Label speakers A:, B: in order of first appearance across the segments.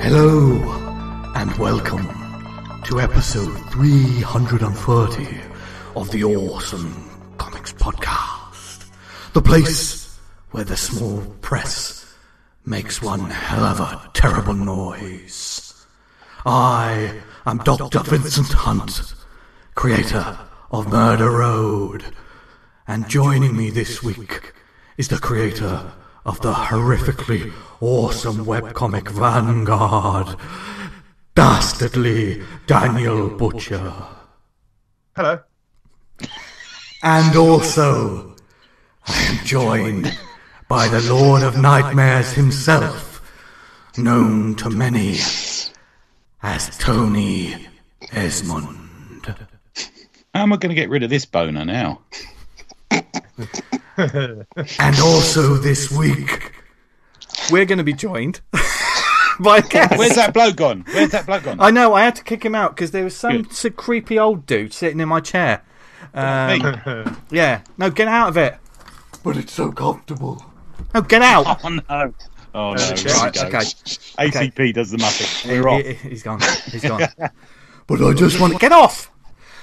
A: Hello, and welcome to episode 330 of the ARGHsome Comics Podcast. The place where the small press makes one hell of a terrible noise. I am Dr. Vincent Hunt, creator of Murder Road, and joining me this week is the creator of the horrifically awesome webcomic Vanguard, Dastardly Daniel Butcher.
B: Hello.
A: And also, I am joined by the Lord of Nightmares himself, known to many as Tony Esmond.
C: How am I going to get rid of this boner now?
A: And also this week,
B: we're going to be joined by a guest.
C: Where's that bloke gone?
B: I know, I had to kick him out because there was some creepy old dude sitting in my chair. Yeah, no, get out of it.
A: but it's so comfortable.
B: No, get out.
C: Oh no! Right,
B: Okay.
C: ACP does the Muppet. We're off.
B: He's gone. He's gone.
A: But I just want to
B: Get off.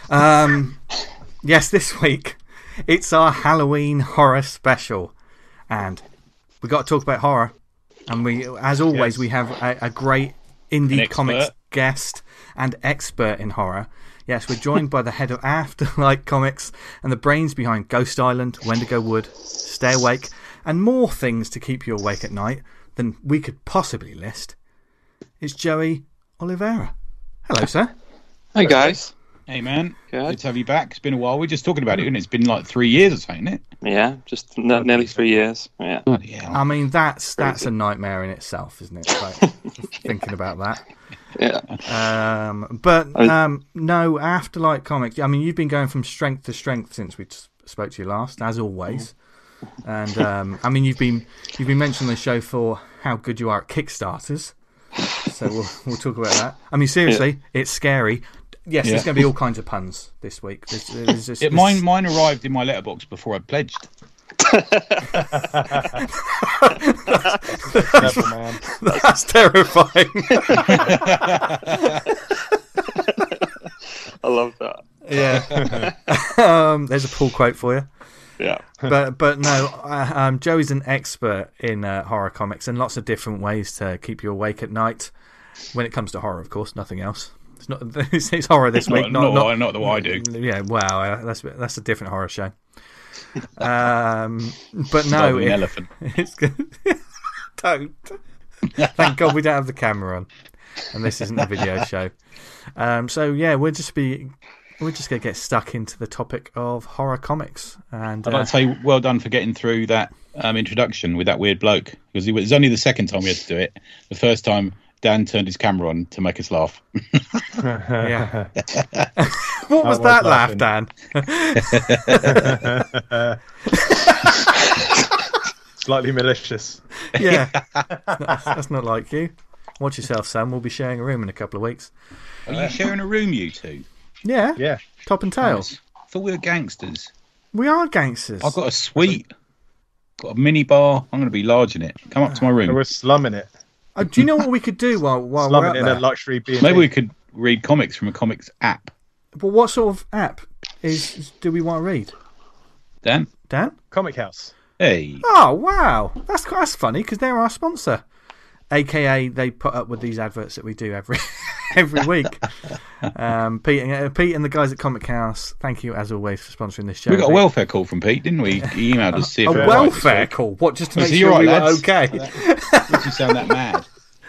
B: Yes, this week it's our Halloween horror special, and we got to talk about horror. And we, as always, we have a great indie comics guest and expert in horror. Yes, we're joined by the head of Afterlight Comics and the brains behind Ghost Island, Wendigo Wood, Stay Awake, and more things to keep you awake at night than we could possibly list. It's Joey Oliveira. Hello, sir.
D: Hey, guys.
C: Hey, man.
D: Good.
C: Good to have you back. It's been a while. We're just talking about it, and it's been like 3 years or something, isn't it?
D: Yeah, just nearly 3 years. Yeah.
C: Yeah.
B: I mean, that's a nightmare in itself, isn't it? Like, thinking about that.
D: Yeah.
B: No, Afterlight Comics. I mean, you've been going from strength to strength since we spoke to you last, as always. And I mean, you've been mentioning the show for how good you are at Kickstarters. So we'll talk about that. I mean, seriously, It's scary. Yes, there's going to be all kinds of puns this week.
C: Mine arrived in my letterbox before I pledged.
B: That's terrifying.
D: I love that.
B: Yeah. There's a pull quote for you.
D: Yeah.
B: But no, Joey's an expert in horror comics and lots of different ways to keep you awake at night. When it comes to horror, of course, nothing else. It's not. It's horror this week.
C: Not the way I do.
B: Yeah, wow, that's a different horror show. But no,
C: an elephant.
B: It's good. Don't. Thank God we don't have the camera on, and this isn't a video show. So yeah, we're just gonna get stuck into the topic of horror comics. And
C: I'd like to say well done for getting through that introduction with that weird bloke, because it was only the second time we had to do it. The first time, Dan turned his camera on to make us laugh.
B: Yeah. What was that laugh, Dan?
E: Slightly malicious.
B: Yeah. That's not like you. Watch yourself, Sam. We'll be sharing a room in a couple of weeks.
C: Are you sharing a room, you two?
B: Yeah.
E: Yeah.
B: Top and tail.
C: Nice. I thought we were gangsters.
B: We are gangsters.
C: I've got a suite. Got a mini bar. I'm going to be large in it. Come up to my room.
E: We're slumming it.
B: Do you know what we could do while we're
E: Slumming
B: out
E: in
B: there?
E: a luxury B&B.
C: Maybe we could read comics from a comics app.
B: But what sort of app do we want to read?
C: Dan?
E: Comic House.
C: Hey.
B: Oh, wow. That's funny because they're our sponsor. AKA, they put up with these adverts that we do every week. Pete and the guys at Comic House, thank you as always for sponsoring this show.
C: We got a welfare call from Pete, didn't we? He emailed us to see if
B: a welfare call? What, just to make sure we were okay?
C: Makes you sound that mad.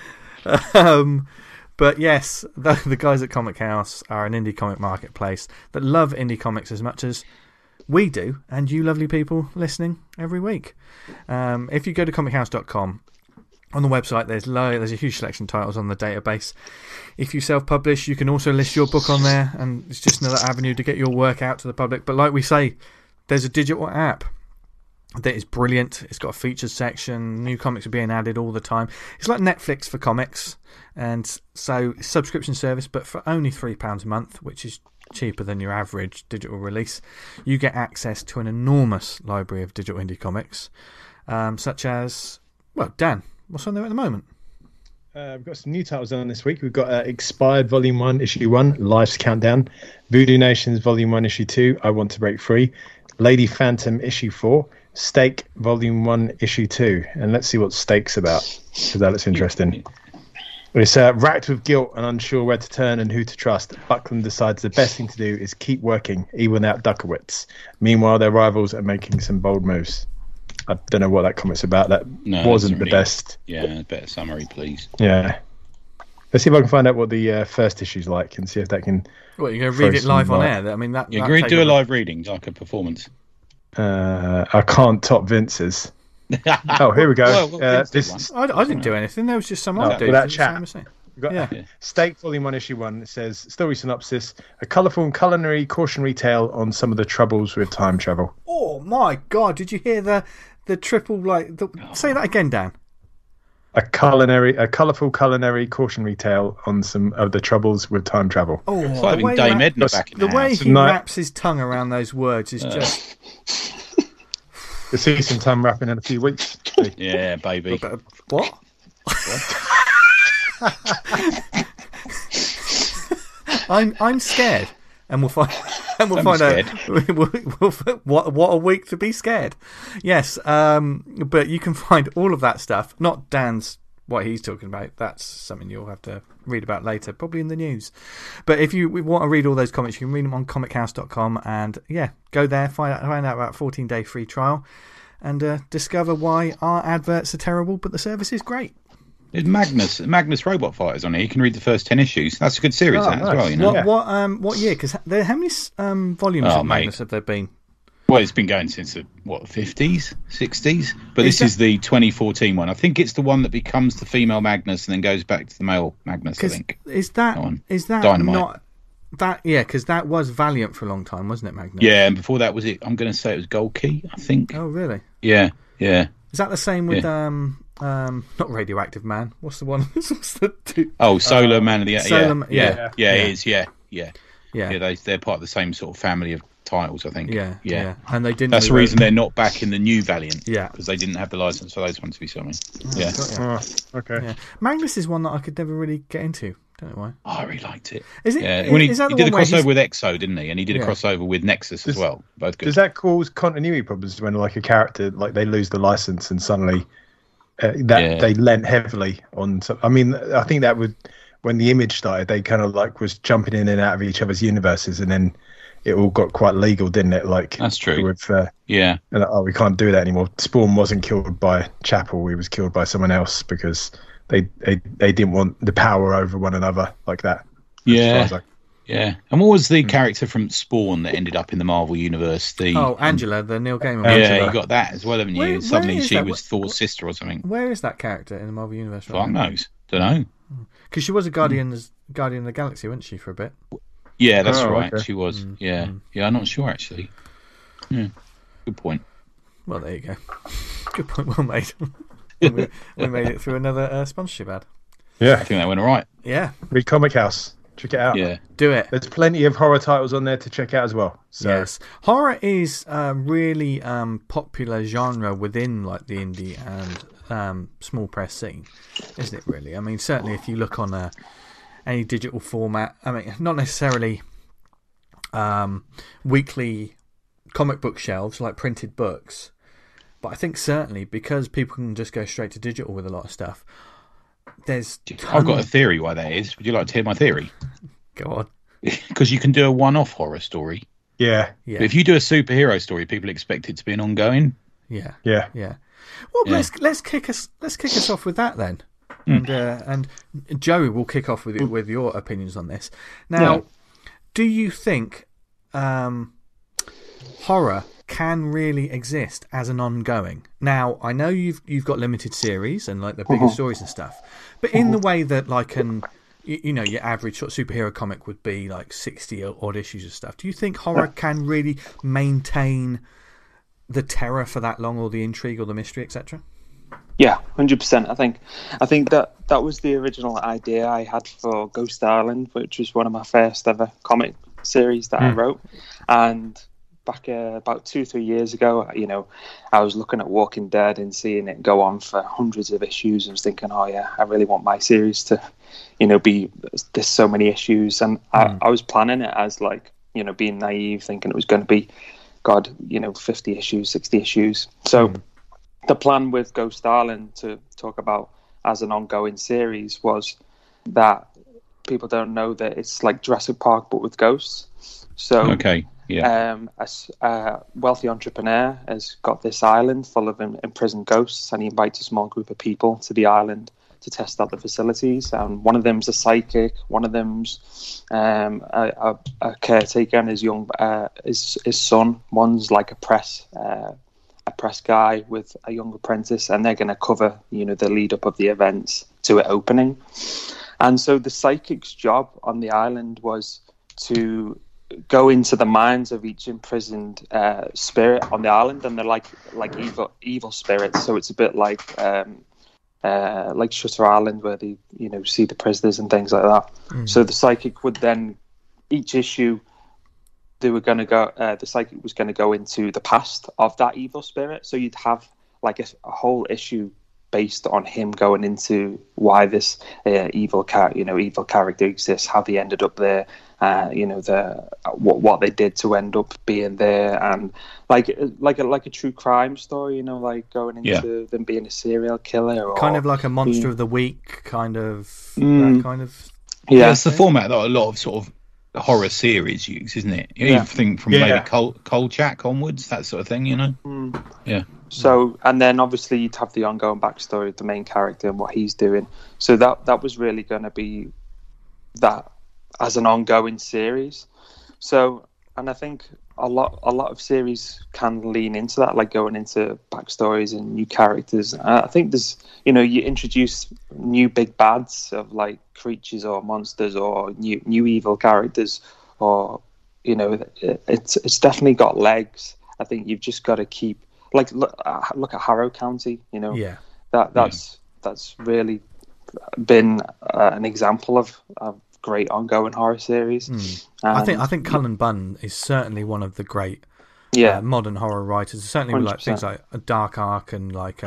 B: But yes, the guys at Comic House are an indie comic marketplace that love indie comics as much as we do, and you lovely people listening every week. If you go to comichouse.com, on the website, there's a huge selection of titles on the database. If you self-publish, you can also list your book on there, and it's just another avenue to get your work out to the public. But like we say, there's a digital app that is brilliant. It's got a featured section. New comics are being added all the time. It's like Netflix for comics, and so it's a subscription service, but for only £3 a month, which is cheaper than your average digital release, you get access to an enormous library of digital indie comics, such as, well, Dan, what's on there at the moment?
E: We've got some new titles on this week. We've got Expired Volume 1, Issue 1, Life's Countdown. Voodoo Nations Volume 1, Issue 2, I Want to Break Free. Lady Phantom Issue 4. Stake Volume 1, Issue 2. And let's see what Stake's about, because that looks interesting. It's racked with guilt and unsure where to turn and who to trust. Buckland decides the best thing to do is keep working, even without Duckowitz. Meanwhile, their rivals are making some bold moves. I don't know what that comic's about. That wasn't the best.
C: Yeah, better summary, please.
E: Yeah. Let's see if I can find out what the first issue's like and see if that can...
B: What, you're going to read it live on air? I mean, that.
C: You agree to do a live reading, like a performance.
E: I can't top Vince's. Oh, here we go.
C: This
B: I didn't do anything. There was just some other dude.
E: That chat. We've got
B: Yeah.
E: Stake Volume 1, Issue 1. It says, story synopsis, a colourful and culinary cautionary tale on some of the troubles with time travel.
B: Oh, my God. Did you hear the triple, say that again, Dan.
E: A colourful culinary cautionary tale on some of the troubles with time travel.
B: Oh,
C: it's like having Dame Edna back in
B: the way
C: house.
B: he wraps his tongue around those words is just...
E: You'll see some time wrapping in a few weeks.
C: Yeah, baby.
B: What? I'm scared, and we'll find out what a week to be scared. Yes, but you can find all of that stuff. Not Dan's what he's talking about. That's something you'll have to read about later, probably in the news. But if you want to read all those comics, you can read them on comichouse.com, and go there, find out about 14-day free trial, and discover why our adverts are terrible, but the service is great.
C: There's Magnus Robot Fighters on here. You can read the first 10 issues. That's a good series, as well. You know.
B: What year? Because how many volumes of Magnus have there been?
C: Well, it's been going since the 50s, 60s. But this is the 2014 one. I think it's the one that becomes the female Magnus and then goes back to the male Magnus. I think
B: is that
C: Dynamite.
B: Not that? Yeah, because that was Valiant for a long time, wasn't it, Magnus?
C: Yeah, and before that was it. I'm going to say it was Gold Key. I think.
B: Oh, really?
C: Yeah.
B: Is that the same with not Radioactive Man? What's the one? What's the two?
C: Oh, Solar Man of the
B: Solar,
C: yeah, it is. Yeah. They're part of the same sort of family of titles, I think.
B: Yeah. And they didn't.
C: That's the reason they're not back in the new Valiant.
B: Yeah,
C: because they didn't have the license for those ones to be selling.
E: Okay.
B: Yeah. Magnus is one that I could never really get into. Don't know why.
C: Oh, I really liked it.
B: Is it?
C: Yeah.
B: He
C: did a crossover with Exo, didn't he? And he did a crossover with Nexus as well. Both good.
E: Does that cause continuity problems when, like, a character, like, they lose the license and suddenly they lent heavily on? I mean, I think that would, when the Image started, they kind of like was jumping in and out of each other's universes, and then it all got quite legal, didn't it? Like,
C: that's true.
E: With,
C: and
E: we can't do that anymore. Spawn wasn't killed by Chapel; he was killed by someone else because they didn't want the power over one another like that.
C: Yeah. And what was the character from Spawn that ended up in the Marvel universe?
B: Angela, the Neil Gaiman.
C: Yeah, you got that as well, haven't you? Suddenly she was Thor's sister or something.
B: Where is that character in the Marvel universe?
C: Fuck knows. Don't know.
B: Because she was a Guardian of the Galaxy, wasn't she, for a bit?
C: Yeah, that's right.
E: Okay.
C: She was. Yeah, I'm not sure actually. Yeah, good point.
B: Well, there you go. Good point, well made. we made it through another sponsorship ad.
E: Yeah,
C: I think that went all right.
B: Yeah,
E: read Comic House. Check it out.
C: Yeah,
B: do it.
E: There's plenty of horror titles on there to check out as well. So.
B: Yes, horror is a really popular genre within like the indie and small press scene, isn't it? Really, I mean, certainly if you look on any digital format, I mean, not necessarily weekly comic book shelves like printed books, but I think certainly because people can just go straight to digital with a lot of stuff.
C: I've got a theory why that is. Would you like to hear my theory?
B: Go on.
C: Because you can do a one-off horror story.
E: Yeah.
C: But if you do a superhero story, people expect it to be an ongoing.
B: Yeah. Well, let's kick us off with that then, and Joey will kick off with your opinions on this. Now, do you think horror can really exist as an ongoing? Now, I know you've got limited series and like the bigger stories and stuff, but in the way that like your average sort of superhero comic would be like 60 odd issues of stuff, do you think horror can really maintain the terror for that long, or the intrigue or the mystery, etc.?
D: Yeah, 100%. I think that was the original idea I had for Ghost Island, which was one of my first ever comic series that I wrote, and back about 2-3 years ago. I was looking at Walking Dead and seeing it go on for hundreds of issues, and was thinking, oh yeah, I really want my series to, be there's so many issues, and I was planning it as like, being naive, thinking it was going to be, 50 issues, 60 issues. So the plan with Ghost Island to talk about as an ongoing series was that people don't know that it's like Jurassic Park but with ghosts. So
C: okay, yeah.
D: A wealthy entrepreneur has got this island full of imprisoned ghosts, and he invites a small group of people to the island to test out the facilities. And one of them's a psychic, one of them's a caretaker, and his son. One's like a press guy with a young apprentice, and they're going to cover the lead up of the events to it opening. And so the psychic's job on the island was to go into the minds of each imprisoned spirit on the island, and they're like evil spirits. So it's a bit like Shutter Island, where they see the prisoners and things like that. So the psychic would then, each issue, they were going to go. The psychic was going to go into the past of that evil spirit. So you'd have like a whole issue based on him going into why this evil character exists, how they ended up there, what they did to end up being there, and like a true crime story, like going into them being a serial killer, or
B: kind of like a Monster of the Week kind of that kind of.
C: Yeah, it's the format that a lot of sort of horror series use, isn't it? You think from maybe Kolchak onwards, that sort of thing, Yeah.
D: So, and then obviously you'd have the ongoing backstory of the main character and what he's doing. So that was really going to be that as an ongoing series. So, and I think a lot of series can lean into that, like going into backstories and new characters. I think there's, you introduce new big bads of like creatures or monsters or new evil characters, or it's definitely got legs. I think you've just got to keep. Like look at Harrow County, that's really been an example of a great ongoing horror series.
B: I think Cullen Bunn is certainly one of the great modern horror writers. Certainly 100%. Like things like Dark Ark and like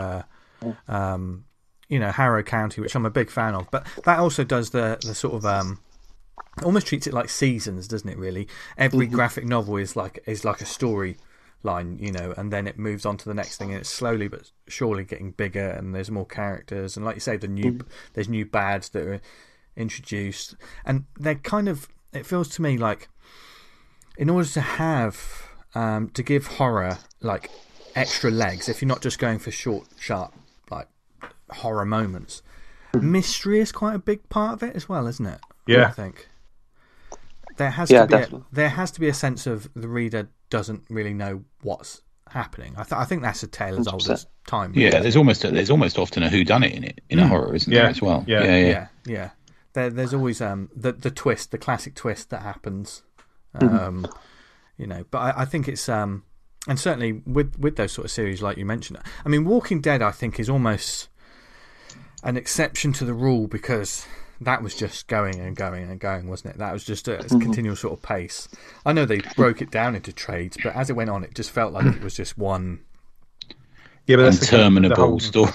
B: Harrow County, which I'm a big fan of. But that also does the sort of almost treats it like seasons, doesn't it? Really, every graphic novel is like a story line, and then it moves on to the next thing, and it's slowly but surely getting bigger, and there's more characters, and like you say, there's new bads that are introduced, and they're kind of, it feels to me like, in order to have to give horror like extra legs, if you're not just going for short, sharp like horror moments, mystery is quite a big part of it as well, isn't it?
E: Yeah,
B: I think there has to be a sense of the reader doesn't really know what's happening. I think that's a tale as old as time.
C: Yeah, there's almost often a whoddunit in it in a horror, isn't there, as well?
B: Yeah. There's always the twist, the classic twist that happens. But I think it's and certainly with those sort of series like you mentioned. I mean, Walking Dead, I think, is almost an exception to the rule, because that was just going and going and going, wasn't it? That was just a continual sort of pace. I know they broke it down into trades, but as it went on, it just felt like it was just one.
E: Yeah, but that's
C: interminable story.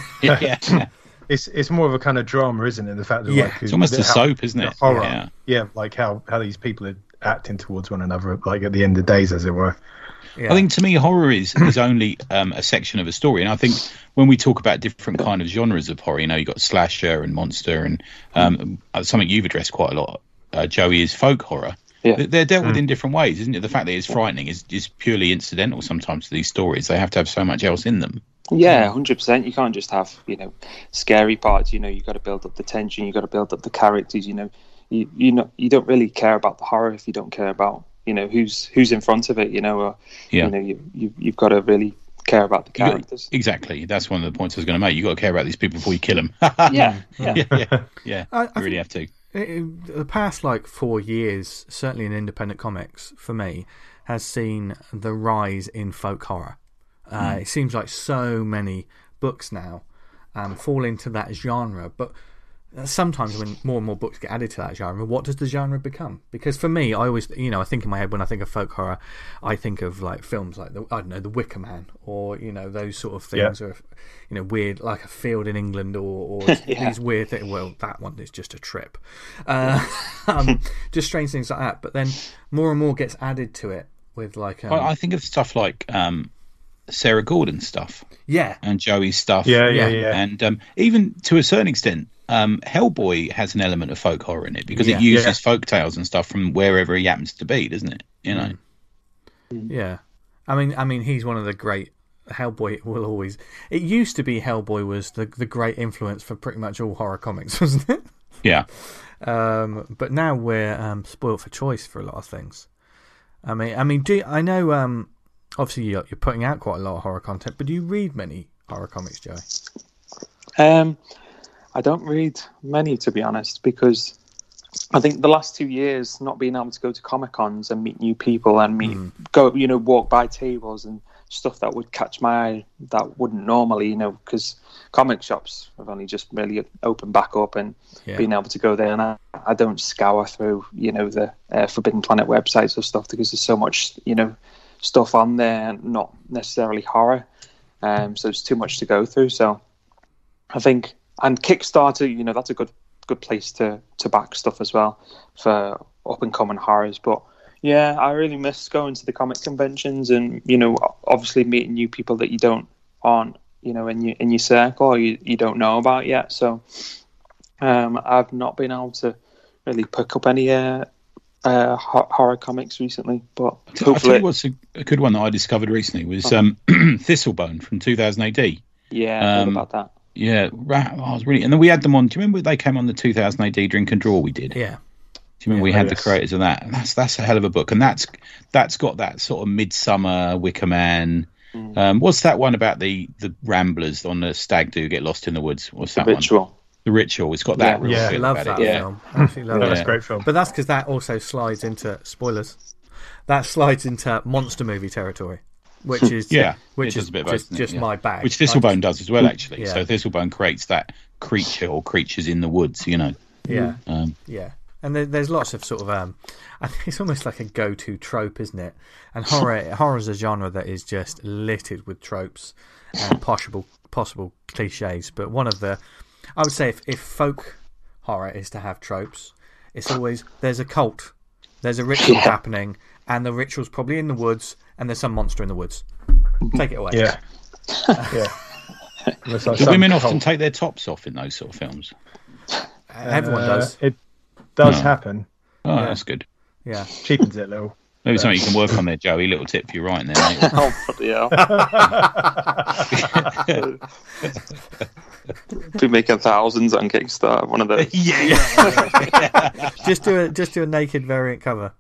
E: It's more of a kind of drama, isn't it? The fact that
C: it's almost a soap, isn't it?
E: Horror. Yeah, like how these people are acting towards one another, like at the end of days, as it were.
C: Yeah. I think to me, horror is only a section of a story, and I think when we talk about different kind of genres of horror, you've got slasher and monster, and something you've addressed quite a lot, Joey, is folk horror. Yeah. They're dealt with in different ways, isn't it? The fact that it's frightening is purely incidental sometimes to these stories. They have to have so much else in them.
D: Yeah, 100%. You can't just have scary parts. You've got to build up the tension. You've got to build up the characters. You don't really care about the horror if you don't care about who's in front of it. You've got to really care about the characters.
C: Exactly. That's one of the points I was going to make. You've got to care about these people before you kill them.
D: Yeah.
C: You really have to.
B: The past 4 years, certainly in independent comics, for me, has seen the rise in folk horror. It seems like so many books now fall into that genre, but sometimes when more and more books get added to that genre, what does the genre become? Because for me, I always, I think in my head when I think of folk horror, I think of like films like The Wicker Man, or those sort of things, or weird, like A Field in England, or these weird things. Well, that one is just a trip. Just strange things like that. But then more and more gets added to it with like.
C: I think of stuff like Sarah Gordon stuff, and Joey's stuff, and even to a certain extent. Hellboy has an element of folk horror in it because it uses folk tales and stuff from wherever he happens to be, doesn't it?
B: Yeah, I mean, he's one of the great. Hellboy will always. It used to be Hellboy was the great influence for pretty much all horror comics, wasn't it?
C: Yeah.
B: But now we're spoiled for choice for a lot of things. I mean, I know? Obviously, you're putting out quite a lot of horror content, but do you read many horror comics, Joey?
D: I don't read many, to be honest, because I think the last 2 years, not being able to go to Comic Cons and meet new people and walk by tables and stuff that would catch my eye that wouldn't normally, because comic shops have only just really opened back up, and being able to go there, and I don't scour through, the Forbidden Planet websites or stuff, because there's so much, stuff on there, not necessarily horror, so it's too much to go through. So I think. And Kickstarter, that's a good place to back stuff as well for up and coming horrors. But yeah, I really miss going to the comic conventions and obviously meeting new people that you aren't in your circle, or you don't know about yet. So I've not been able to really pick up any horror comics recently. But
C: I'll tell you what's a good one that I discovered recently was Thistlebone from 2000 AD.
D: Yeah, I heard about that.
C: Yeah, I was really, and then we had them on. Do you remember they came on the 2000 AD Drink and Draw we did?
B: Yeah.
C: Do you remember we had the creators of that? And that's a hell of a book, and that's got that sort of Midsummer, Wicker Man. What's that one about the ramblers on the stag do get lost in the woods? What's that
D: Ritual.
C: one? The Ritual. It's got that. Real
B: I love that film. Absolutely love
E: That's a great film.
B: But that's because that also slides into spoilers. That slides into monster movie territory. Which is which is just my bag.
C: Which Thistlebone does as well, actually. So Thistlebone creates that creature or creatures in the woods, Yeah.
B: And there's lots of sort of I think it's almost like a go-to trope, isn't it? And horror is a genre that is just littered with tropes and possible cliches. But one of the, I would say, if folk horror is to have tropes, it's always there's a cult, there's a ritual happening, and the ritual's probably in the woods, and there's some monster in the woods. Take it away.
E: Yeah.
C: Do women often take their tops off in those sort of films?
B: Everyone does.
E: It does happen.
C: Oh, that's good.
B: Yeah.
E: Cheapens it a little.
C: Maybe something you can work on there, Joey. Little tip for you writing there, mate.
D: Oh, bloody hell. Be making thousands on Kickstarter, one of those.
B: Just do a naked variant cover.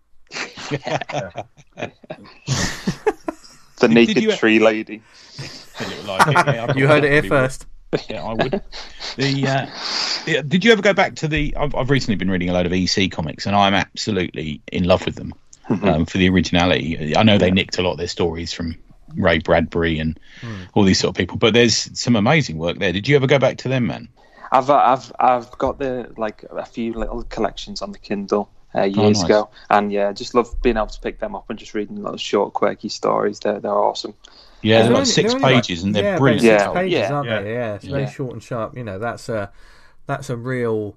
D: The naked tree lady.
B: You heard it here first.
C: Yeah, I would. Did you ever go back to the? I've recently been reading a load of EC comics, and I'm absolutely in love with them for the originality. I know they nicked a lot of their stories from Ray Bradbury and all these sort of people, but there's some amazing work there. Did you ever go back to them, man?
D: I've got a few little collections on the Kindle years ago, and just love being able to pick them up and just reading little short, quirky stories. They're awesome.
C: Yeah, they're like 6 pages, and they're brilliant.
B: 6 pages, aren't they? Yeah, it's very short and sharp. That's a real,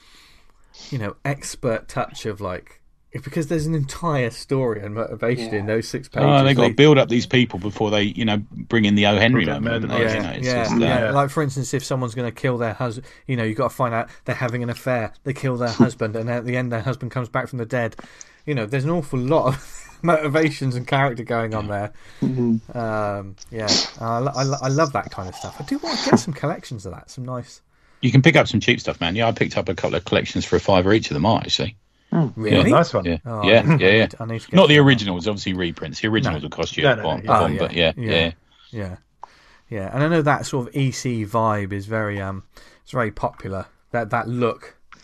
B: expert touch of because there's an entire story and motivation in those 6 pages.
C: Oh, they've got to build up these people before they, bring in the O. Henry moment.
B: Like, for instance, if someone's going to kill their husband, you've got to find out they're having an affair. They kill their husband, and at the end, their husband comes back from the dead. There's an awful lot of motivations and character going on there. I love that kind of stuff. I do want to get some collections of that. Some nice.
C: You can pick up some cheap stuff, man. Yeah, I picked up a couple of collections for $5 each of them. Actually.
B: Really?
E: Yeah, nice one.
C: Yeah.
B: Oh,
C: I need to get not the originals, obviously reprints. The originals will cost you a bomb, but
B: yeah. And I know that sort of EC vibe is very it's very popular. That look,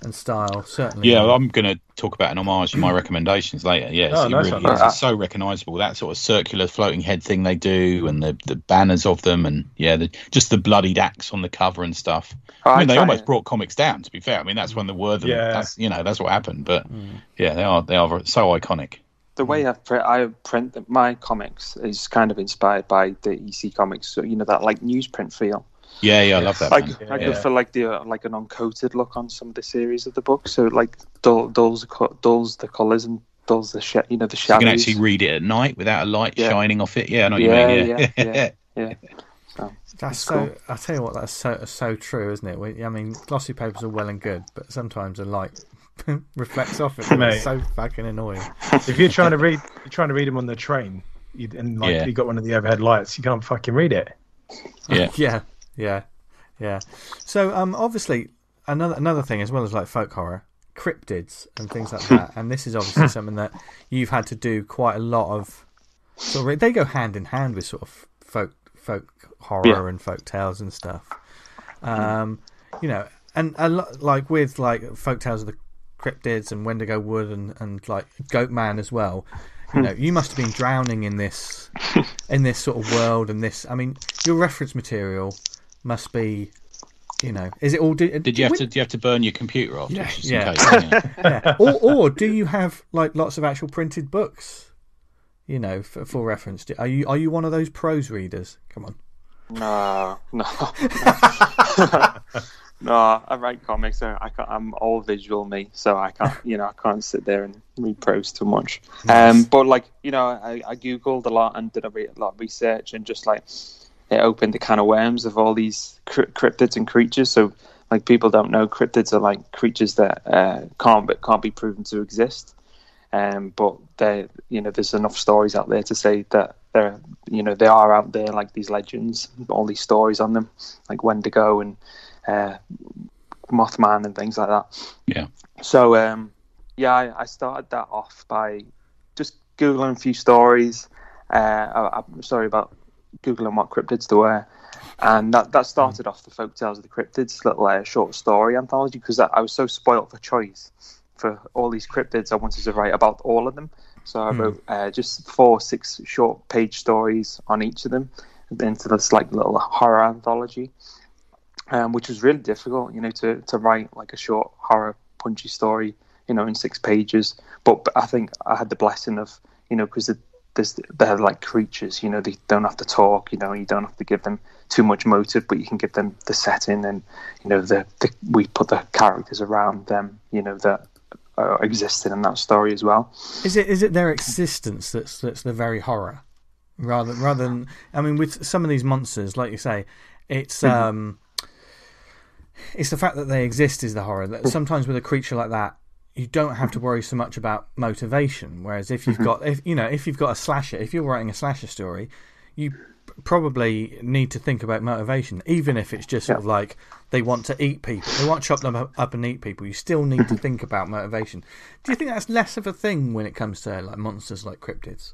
B: and style, certainly.
C: Yeah, I'm going to talk about an homage in my recommendations later. Yeah,
E: Oh, nice
C: really
E: one.
C: is. It's so recognisable. That sort of circular floating head thing they do, and the banners of them, and just the bloodied axe on the cover and stuff. I mean, they almost brought comics down. To be fair, I mean that's when the word.
E: Yeah.
C: That's what happened. But they are so iconic.
D: The way I print my comics is kind of inspired by the EC comics. So that like newsprint feel.
C: Yeah, I love that.
D: I go for like the like an uncoated look on some of the series of the book. So like dulls the colours and dulls the shadows.
C: You can actually read it at night without a light shining off it. Yeah, I know what you mean.
D: Yeah. So
B: that's
D: cool.
B: so. I tell you what, that's so true, isn't it? I mean, glossy papers are well and good, but sometimes the light reflects off it.
E: Mate.
B: It's so fucking annoying.
E: If you're trying to read them on the train, you got one of the overhead lights, you can't fucking read it.
B: Yeah. So obviously another thing as well as like folk horror, cryptids and things like that, and this is obviously something that you've had to do quite a lot of. They go hand in hand with sort of folk horror and folk tales and stuff. And a lot like with like folk tales of the cryptids and Wendigo Wood and like Goat Man as well. You must have been drowning in this sort of world, and this. I mean, your reference material must be, is it all?
C: Did you have to burn your computer off?
B: Yeah.
C: Just in case,
B: Yeah. Or do you have like lots of actual printed books? For reference. Are you one of those prose readers? Come on.
D: No. No, I write comics. So I'm all visual me, so I can't. I can't sit there and read prose too much.
B: Nice.
D: But like I googled a lot and did a lot of research, and just like it opened a can of worms of all these cryptids and creatures. So like people don't know, cryptids are like creatures that can't be proven to exist. But there's enough stories out there to say that they are out there, like these legends, all these stories on them, like Wendigo and Mothman and things like that.
C: Yeah.
D: So I started that off by just googling a few stories. I'm sorry about googling what cryptids there were, and that started off the Folk Tales of the Cryptids little short story anthology, because I was so spoilt for choice for all these cryptids. I wanted to write about all of them, so I wrote just 4-6 short page stories on each of them into this like little horror anthology. Which was really difficult, to write like a short horror punchy story, in 6 pages. But I think I had the blessing of, because they're like creatures, they don't have to talk, you don't have to give them too much motive, but you can give them the setting, and we put the characters around them, that are existing in that story as well.
B: Is it their existence that's the very horror, rather than, I mean, with some of these monsters, like you say, it's it's the fact that they exist is the horror. That sometimes with a creature like that, you don't have to worry so much about motivation. Whereas if you've got if you've got a slasher, if you're writing a slasher story, you probably need to think about motivation, even if it's just sort of like they want to eat people, they want to chop them up and eat people. You still need to think about motivation. Do you think that's less of a thing when it comes to like monsters like cryptids?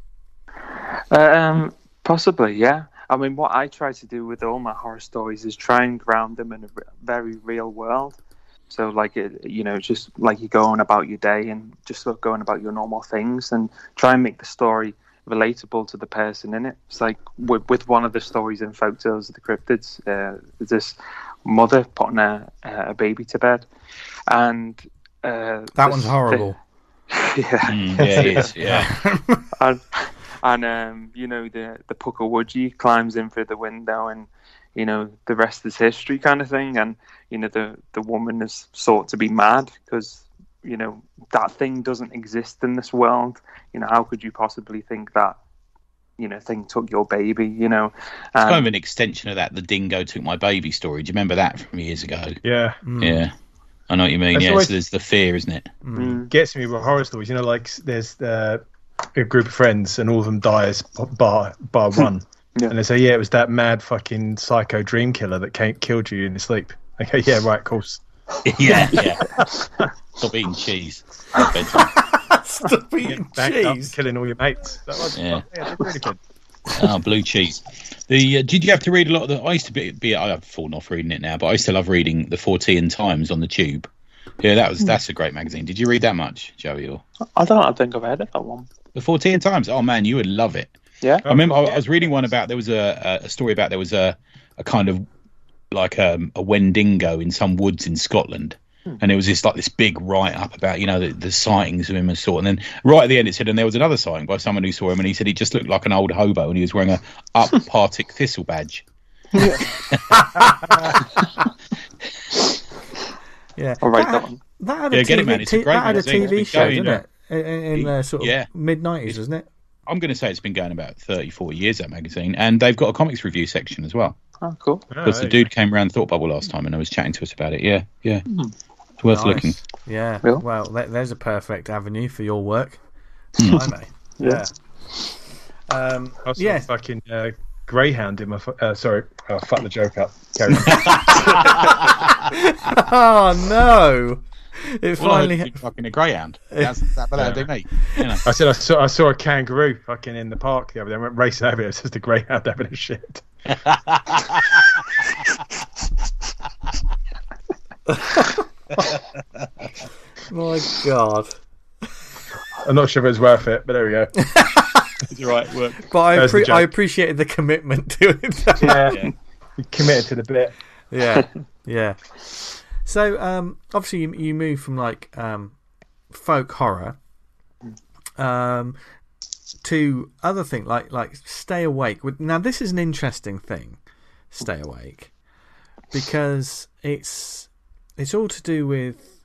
D: Possibly, yeah. I mean, what I try to do with all my horror stories is try and ground them in a very real world. So, like, just like you're going about your day and just sort of going about your normal things, and try and make the story relatable to the person in it. It's like with one of the stories in Folk Tales of the Cryptids, there's this mother putting a baby to bed, and
B: that one's horrible.
C: It is. Yeah.
D: And the Puckawudgie climbs in through the window, and the rest is history, kind of thing. And the woman is thought to be mad because that thing doesn't exist in this world. How could you possibly think that thing took your baby? It's
C: kind of an extension of that. The dingo took my baby story. Do you remember that from years ago?
E: Yeah.
C: Yeah. I know what you mean.
E: That's
C: yeah.
E: always...
C: So there's the fear, isn't it?
E: Gets me with horror stories. Like there's a group of friends and all of them dies bar one. Yeah. And they say, it was that mad fucking psycho dream killer that killed you in your sleep. Okay, yeah, right, of course.
C: yeah. Stop eating cheese.
B: Stop eating cheese.
E: Killing all your mates.
C: Yeah,
E: they're really good.
C: Blue cheese. Did you have to read a lot of the? I used to be. I've fallen off reading it now, but I usll love reading the 14 Times on the tube. Yeah, that's a great magazine. Did you read that much, Joey? Or
D: I think I've heard of that one.
C: The 14 Times? Oh man, you would love it.
D: Yeah.
C: I remember I was reading one about there was a story about there was a kind of like a Wendigo in some woods in Scotland. And it was this big write-up about, the sightings of him and sort. And then right at the end it said, and there was another sighting by someone who saw him, and he said he just looked like an old hobo, and he was wearing a up Partick Thistle badge.
B: Yeah.
D: I'll write that one.
B: That had a
C: get it, man. It's a great
B: that had a
C: magazine.
B: TV show, didn't it? In the
C: sort of
B: mid-90s, wasn't it?
C: I'm going to say it's been going about 30, 40 years, that magazine. And they've got a comics review section as well.
D: Oh, cool.
C: Because the dude came around Thought Bubble last time and I was chatting to us about it. Yeah. It's worth looking.
B: Yeah.
D: Real?
B: Well, there's a perfect avenue for your work. I know. Yeah.
E: I saw fucking Greyhound in my... sorry. Oh, fuck the joke up. Carry on.
B: Oh, no. It finally...
C: fucking a greyhound. That'll do me.
E: I said I saw a kangaroo fucking in the park the other day. I went racing over it. It was just a greyhound having a shit.
B: My God.
E: I'm not sure if it was worth it, but there we go.
C: It's the right work.
B: But I appreciated the commitment to it.
E: Yeah. You committed to the bit.
B: Yeah. So, obviously, you move from like folk horror to other things like Stay Awake. Now, this is an interesting thing, Stay Awake, because it's all to do with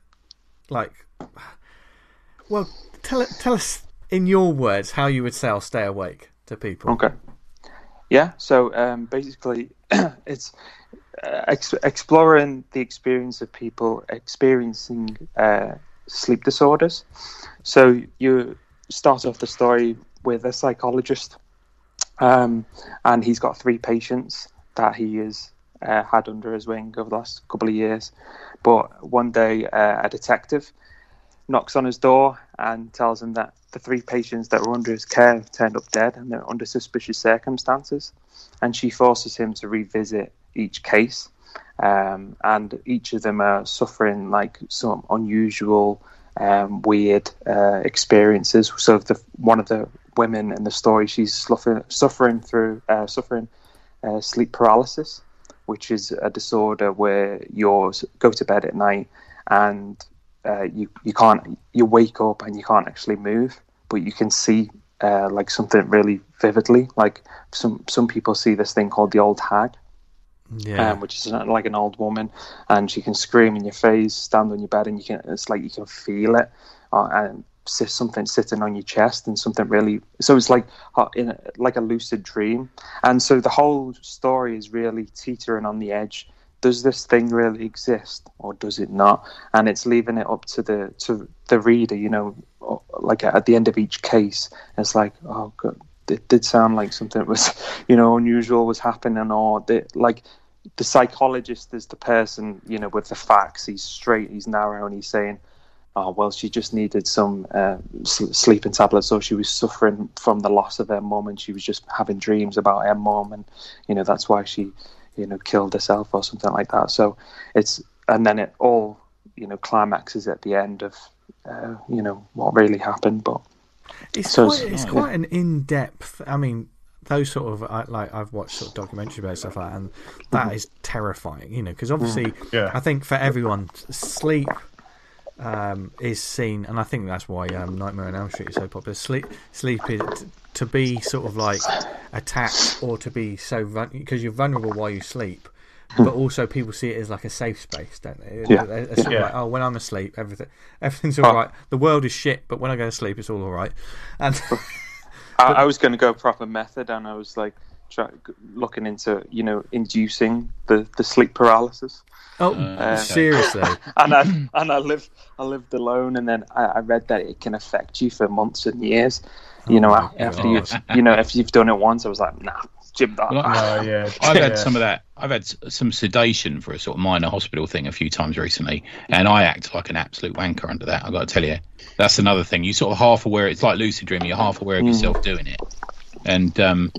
B: well, tell us in your words how you would sell Stay Awake to people.
D: Okay. Yeah. So basically, it's exploring the experience of people experiencing sleep disorders. So you start off the story with a psychologist, and he's got 3 patients that he has had under his wing over the last couple of years. But one day, a detective knocks on his door and tells him that the 3 patients that were under his care have turned up dead and they're under suspicious circumstances. And she forces him to revisit each case, and each of them are suffering like some unusual, weird experiences. So one of the women in the story, she's suffering sleep paralysis, which is a disorder where you go to bed at night and you wake up and you can't actually move, but you can see like something really vividly. Like some people see this thing called the old hag, which is like an old woman, and she can scream in your face, stand on your bed, and it's like you can feel it, and something sitting on your chest, and something really. So it's like like a lucid dream, and so the whole story is really teetering on the edge. Does this thing really exist, or does it not? And it's leaving it up to the reader, like at the end of each case, it's like, oh God, it did sound like something was, unusual was happening, or like the psychologist is the person, with the facts. He's straight, he's narrow, and he's saying, oh, well, she just needed some sleeping tablets, or she was suffering from the loss of her mum, and she was just having dreams about her mum, and, that's why she, killed herself or something like that. So and then it all, climaxes at the end of, what really happened. But
B: it's quite an in-depth. I mean, those sort of I've watched sort of documentaries about stuff like that, and that is terrifying. Because obviously, I think for everyone, sleep is seen, and I think that's why Nightmare on Elm Street is so popular. Sleep is to be sort of like attacked, or to be so because you're vulnerable while you sleep. But also, people see it as like a safe space, don't they? It's sort of like, oh, when I'm asleep, everything's all right. The world is shit, but when I go to sleep, it's all right. And
D: I was going to go proper method, and I was like looking into, inducing the sleep paralysis.
B: Oh, seriously?
D: And I lived alone, and then I read that it can affect you for months and years. After if you've done it once, I was like, nah.
C: I've had some of that. I've had some sedation for a sort of minor hospital thing a few times recently, and I act like an absolute wanker under that. I've got to tell you, that's another thing. You sort of half aware. It's like lucid dreaming. You're half aware of yourself doing it, and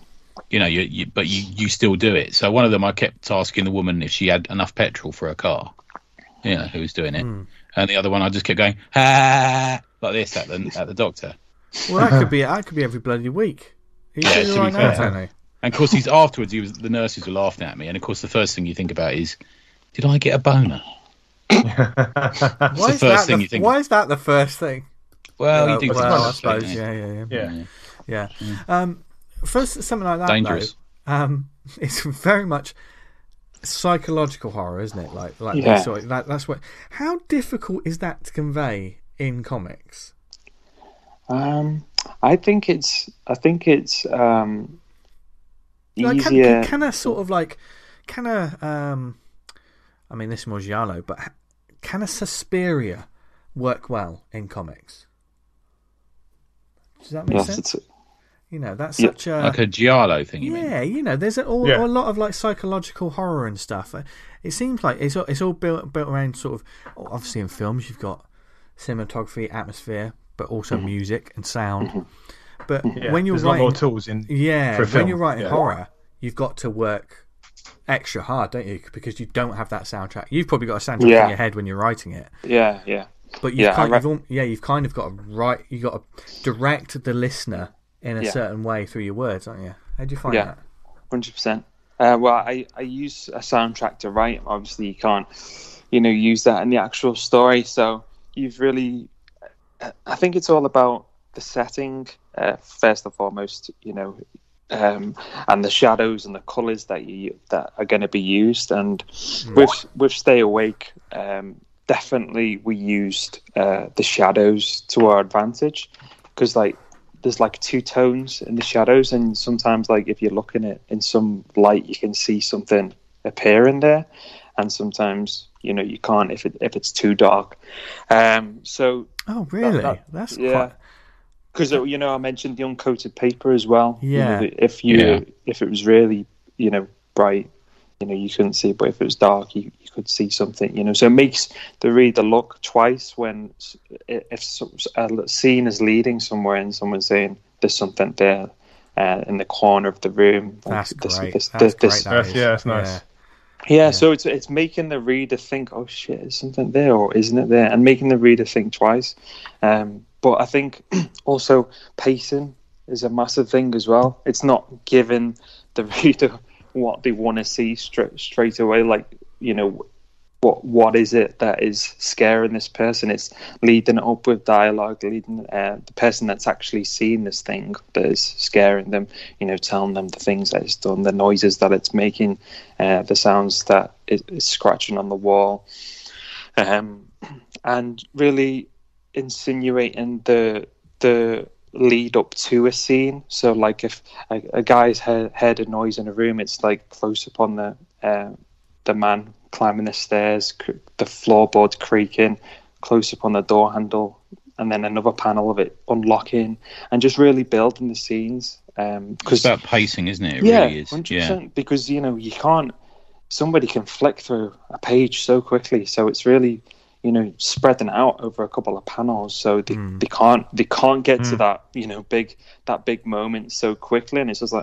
C: but you still do it. So one of them, I kept asking the woman if she had enough petrol for her car. Who was doing it, and the other one I just kept going like this at the doctor.
B: Well, that could be every bloody week. He's
C: Yeah,
B: doing
C: to
B: right
C: be
B: now,
C: fair.
B: Tony.
C: And of course, the nurses were laughing at me, and of course, the first thing you think about is, did I get a boner?
B: Why is
C: first thing you think.
B: Why is that the first thing?
C: Well, you do.
B: Well, I
C: think,
B: suppose.
C: don't you?
B: Yeah. First, something like that.
C: Dangerous.
B: Though, it's very much psychological horror, isn't it? Like
D: Yeah.
B: that's what. How difficult is that to convey in comics?
D: I think it's
B: Like,
D: easier.
B: can a sort of like, I mean, this is more giallo, but can a Suspiria work well in comics? Does that make sense? That's such a
C: Like a giallo thing. You mean?
B: Yeah, there's a lot of like psychological horror and stuff. It seems like it's all built around sort of, obviously in films you've got cinematography, atmosphere, but also music and sound. But when you're
E: there's
B: writing
E: a lot more tools for a film.
B: when you're writing horror, you've got to work extra hard, don't you? Because you don't have that soundtrack. You've probably got a soundtrack in your head when you're writing it.
D: Yeah.
B: But you've kind of got to write. You got to direct the listener in a certain way through your words, aren't you? How do you find that?
D: 100%. Well, I use a soundtrack to write. Obviously, you can't, use that in the actual story. So you've really, I think it's all about the setting first and foremost. And the shadows and the colours that are going to be used. And with Stay Awake, definitely we used the shadows to our advantage, because there's like two tones in the shadows, and sometimes if you're looking at in some light, you can see something appear in there, and sometimes you can't if it's too dark. So
B: really? That's quite.
D: Because I mentioned the uncoated paper as well.
B: Yeah.
D: If it was really bright, you couldn't see, but if it was dark, you could see something. So it makes the reader look twice when if a scene is leading somewhere and someone's saying there's something there in the corner of the room.
B: That's great.
E: That's nice.
D: Yeah, so it's making the reader think, oh shit, is something there or isn't it there, and making the reader think twice. But I think also pacing is a massive thing as well. It's not giving the reader what they want to see straight away. What is it that is scaring this person? It's leading it up with dialogue, leading the person that's actually seeing this thing that is scaring them, telling them the things that it's done, the noises that it's making, the sounds that it's scratching on the wall, and really insinuating the lead up to a scene. So if a guy's heard a noise in a room, it's close up on the man climbing the stairs, the floorboards creaking, close up on the door handle, and then another panel of it unlocking, and just really building the scenes.
C: It's about pacing, isn't it? It really is.
D: 100%, because you can't. Somebody can flick through a page so quickly, so it's really spreading out over a couple of panels, so they can't get to that big moment so quickly, and it's just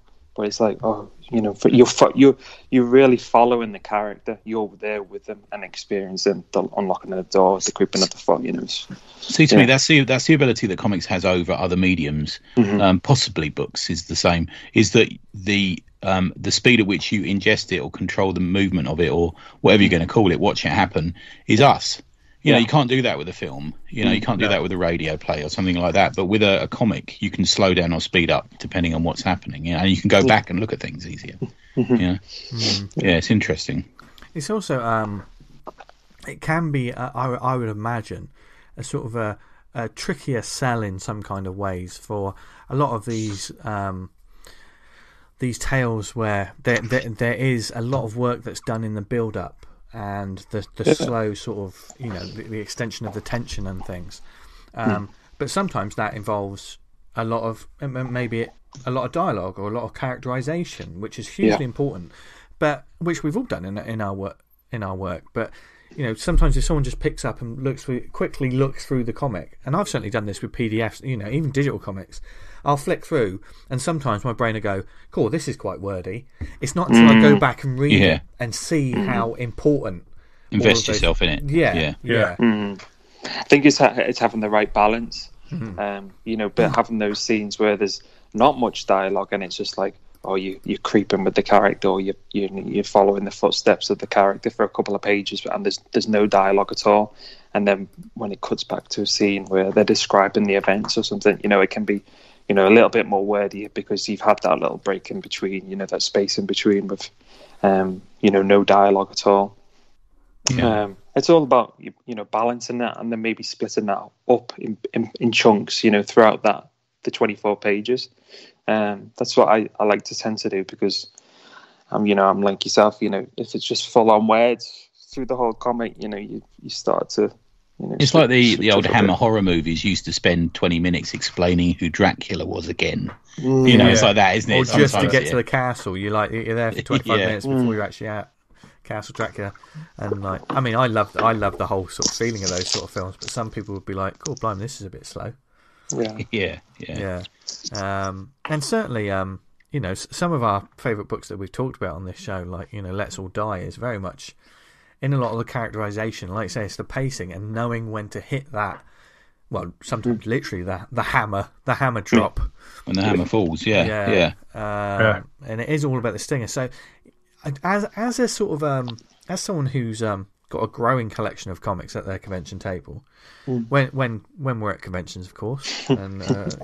D: you're really following the character. You're there with them and experiencing the unlocking of the door, the creeping of the fog.
C: See, to me, that's the ability that comics has over other mediums. Possibly books is the same. Is that the speed at which you ingest it or control the movement of it or whatever you're going to call it, watch it happen, is us. You can't do that with a film. You can't do that with a radio play or something like that. But with a comic, you can slow down or speed up depending on what's happening. And you can go back and look at things easier. Yeah, it's interesting.
B: It's also it can be I would imagine a sort of a trickier sell in some kind of ways for a lot of these tales where there is a lot of work that's done in the build up and the slow sort of the extension of the tension and things, but sometimes that involves a lot of dialogue or a lot of characterization, which is hugely important, but which we've all done in our work. But sometimes if someone just picks up and quickly looks through the comic, and I've certainly done this with PDFs, even digital comics, I'll flick through, and sometimes my brain will go, cool, this is quite wordy. It's not until I go back and read it and see how important
C: invest yourself in it.
B: Yeah.
D: I think it's having the right balance, but having those scenes where there's not much dialogue and it's just like, oh, you're creeping with the character, or you're following the footsteps of the character for a couple of pages, and there's no dialogue at all. And then when it cuts back to a scene where they're describing the events or something, it can be, a little bit more wordy because you've had that little break in between, that space in between with, no dialogue at all.
C: Yeah.
D: It's all about balancing that, and then maybe splitting that up in chunks, throughout the 24 pages. That's what I like to tend to do, because I'm like yourself. If it's just full on words through the whole comic, you start to.
C: It's like the old Hammer horror movies used to spend 20 minutes explaining who Dracula was again. It's like that, isn't it?
B: Or just to get to the castle, you're there for 25 minutes before you're actually at Castle Dracula. And I love the whole sort of feeling of those sort of films. But some people would be like, "Oh, blimey, this is a bit slow."
C: Yeah.
B: And certainly, some of our favourite books that we've talked about on this show, like Let's All Die, is very much in a lot of the characterization. Like I say, it's the pacing and knowing when to hit that. Well, sometimes literally the hammer drop
C: when the hammer falls. Yeah.
B: And it is all about the stinger. So, as a sort of as someone who's got a growing collection of comics at their convention table, when we're at conventions, of course, and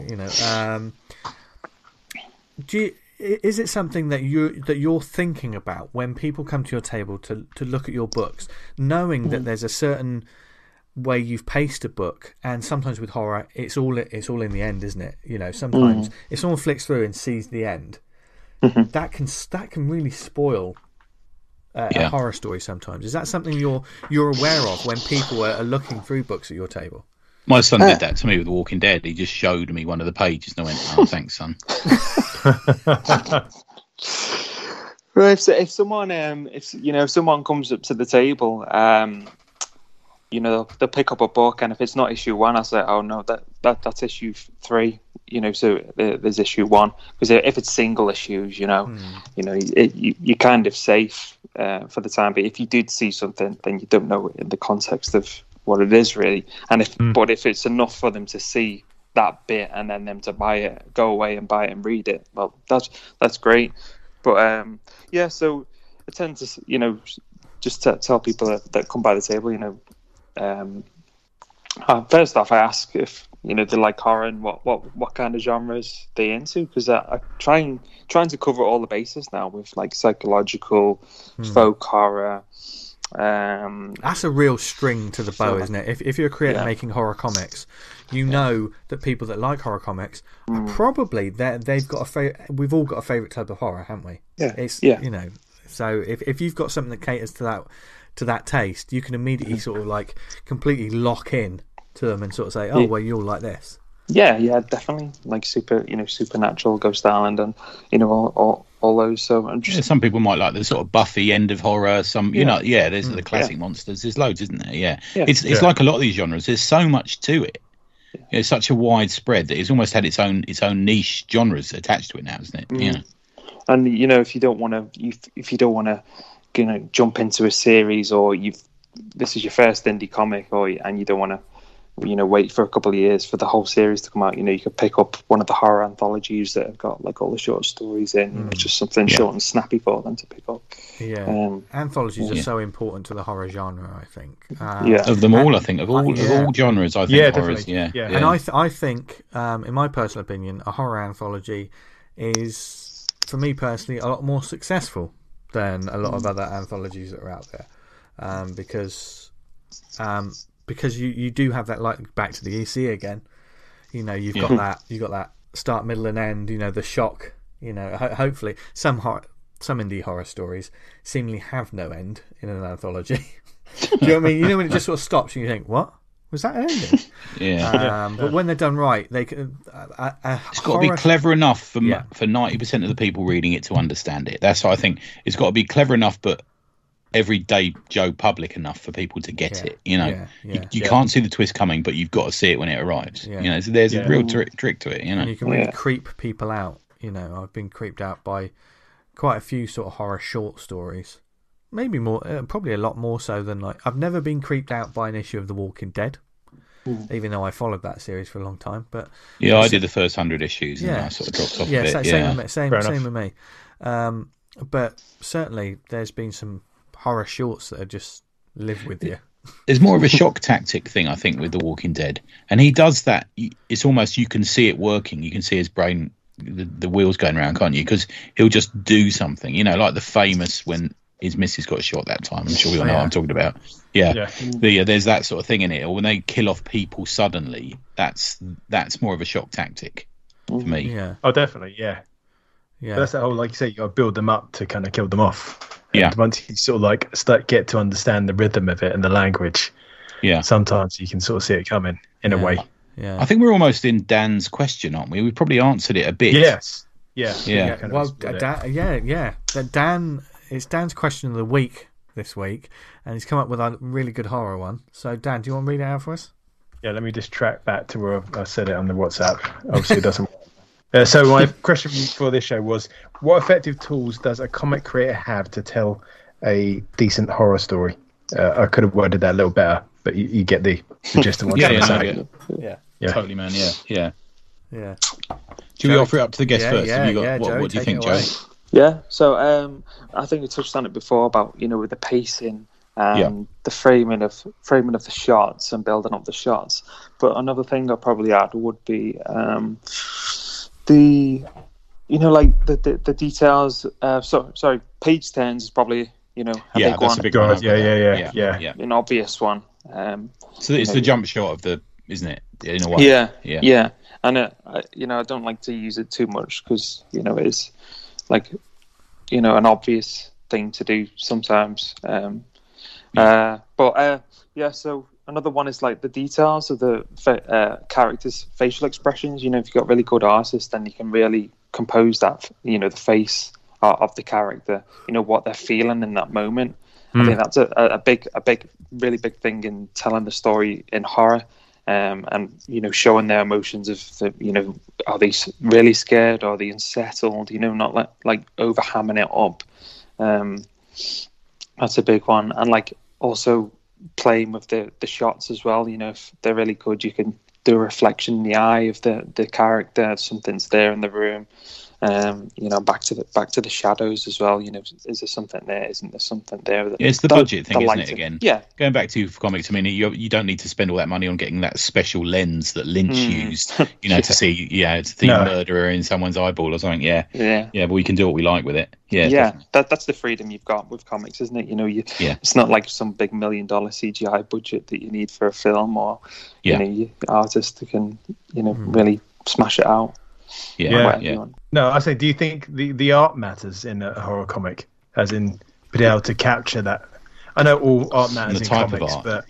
B: is it something that you're thinking about when people come to your table to look at your books, knowing that there's a certain way you've paced a book, and sometimes with horror it's all in the end, isn't it? Sometimes if someone flicks through and sees the end, that can really spoil a horror story sometimes. Is that something you're aware of when people are looking through books at your table?
C: My son did that to me with The Walking Dead. He just showed me one of the pages and I went, "Oh, thanks, son."
D: Right. So if someone comes up to the table, they'll pick up a book, and if it's not issue 1, I say, "Oh no, that's issue 3." So there's issue 1, because if it's single issues, you're kind of safe for the time. But if you did see something, then you don't know in the context of what it is really. And but if it's enough for them to see that bit and then them to buy it, go away and buy it and read it, well, that's great. But so I tend to just to tell people that come by the table, first off, I ask if they like horror and what kind of genres they into, because I trying to cover all the bases now with like psychological, folk horror.
B: That's a real string to the bow, isn't it? If you're a creator making horror comics, know that people that like horror comics are probably they've got we've all got a favourite type of horror, haven't we? So if you've got something that caters to that taste, you can immediately sort of like completely lock in to them and sort of say, "Oh, well, you'll like this." Yeah,
D: definitely. Like Supernatural, Ghost Island, and all those. So I'm just
C: some people might like the sort of Buffy end of horror. Some there's the classic monsters. There's loads, isn't there? Yeah. It's like a lot of these genres. There's so much to it. It's such a wide spread that it's almost had its own niche genres attached to it now, isn't it? Yeah.
D: And if you don't want to, jump into a series, or this is your first indie comic, and you don't want to, wait for a couple of years for the whole series to come out, you could pick up one of the horror anthologies that have got like all the short stories in. Just something short and snappy for them to pick up.
B: Anthologies are so important to the horror genre, I think.
C: Of them all, I think of all genres, I think horrors.
B: And I think, in my personal opinion, a horror anthology is, for me personally, a lot more successful than a lot of other anthologies that are out there, because you do have that, like back to the EC again. You've got that start, middle, and end. The shock. Hopefully some indie horror stories seemingly have no end in an anthology. Do you know what I mean? When it just sort of stops and you think, "What was that an ending?" But when they're done right, they can.
C: It's got to be clever enough for 90% of the people reading it to understand it. That's what I think. It's got to be clever enough, but everyday Joe public enough for people to get it. You can't see the twist coming, but you've got to see it when it arrives. So there's a real trick to it.
B: And you can really creep people out. I've been creeped out by quite a few sort of horror short stories maybe more, probably a lot more so than like I've never been creeped out by an issue of The Walking Dead, even though I followed that series for a long time. But
C: yeah, I did the first 100 issues and I sort of dropped off a bit.
B: Same with me. But certainly there's been some horror shorts that just live with you.
C: There's more of a shock tactic thing, I think, with The Walking Dead, and he does that. It's almost, you can see it working. You can see his brain, the wheels going around, can't you? Because he'll just do something, like the famous when his missus got shot that time. I'm sure we all know what I'm talking about. There's that sort of thing in it. Or when they kill off people suddenly, that's more of a shock tactic for me.
B: Yeah.
E: Oh, definitely. Yeah. Yeah. But that's that whole, like you say, you got to build them up to kind of kill them off. And once you sort of like get to understand the rhythm of it and the language, sometimes you can sort of see it coming in a way.
B: Yeah.
C: I think we're almost in Dan's question, aren't we? We've probably answered it a bit.
E: Yes. Yeah.
B: Well, Dan. It's Dan's question of the week this week, and he's come up with a really good horror one. So, Dan, do you want to read it out for us?
E: Yeah, let me just track back to where I said it on the WhatsApp. Obviously, it doesn't work. So my question for this show was, what effective tools does a comic creator have to tell a decent horror story? I could have worded that a little better, but you get the gist of what I'm saying.
C: Yeah, totally, man. Yeah. Do
B: Joe,
C: we offer it up to the guest first?
B: Joe,
C: what do you think, Joe?
D: Yeah, so I think we touched on it before about with the pacing and the framing of the shots and building up the shots. But another thing I'd probably add would be the details. Sorry, page turns is probably a big one.
C: A big one.
E: Yeah.
D: An obvious one.
C: So it's the jump shot of the, isn't it? In a way.
D: Yeah. And I don't like to use it too much because it's like an obvious thing to do sometimes. So another one is like the details of the characters' facial expressions. If you've got really good artists, then you can really compose that. The face of the character. What they're feeling in that moment. I think that's a really big thing in telling the story in horror. And showing their emotions of are they really scared, are they unsettled, not like over hamming it up. That's a big one. And like also playing with the shots as well. If they're really good, you can do a reflection in the eye of the character, something's there in the room. Back to the shadows as well. Is there something there? Isn't there something there?
C: It's the budget thing, isn't it? Again,
D: yeah.
C: Going back to comics, I mean, you don't need to spend all that money on getting that special lens that Lynch used, to see, the murderer in someone's eyeball or something. Yeah. But we can do what we like with it. Yeah.
D: That's the freedom you've got with comics, isn't it? It's not like some big $1 million CGI budget that you need for a film, or artists who can really smash it out.
C: Yeah.
E: No, I say, do you think the art matters in a horror comic, as in being able to capture that? I know all art matters in comics, but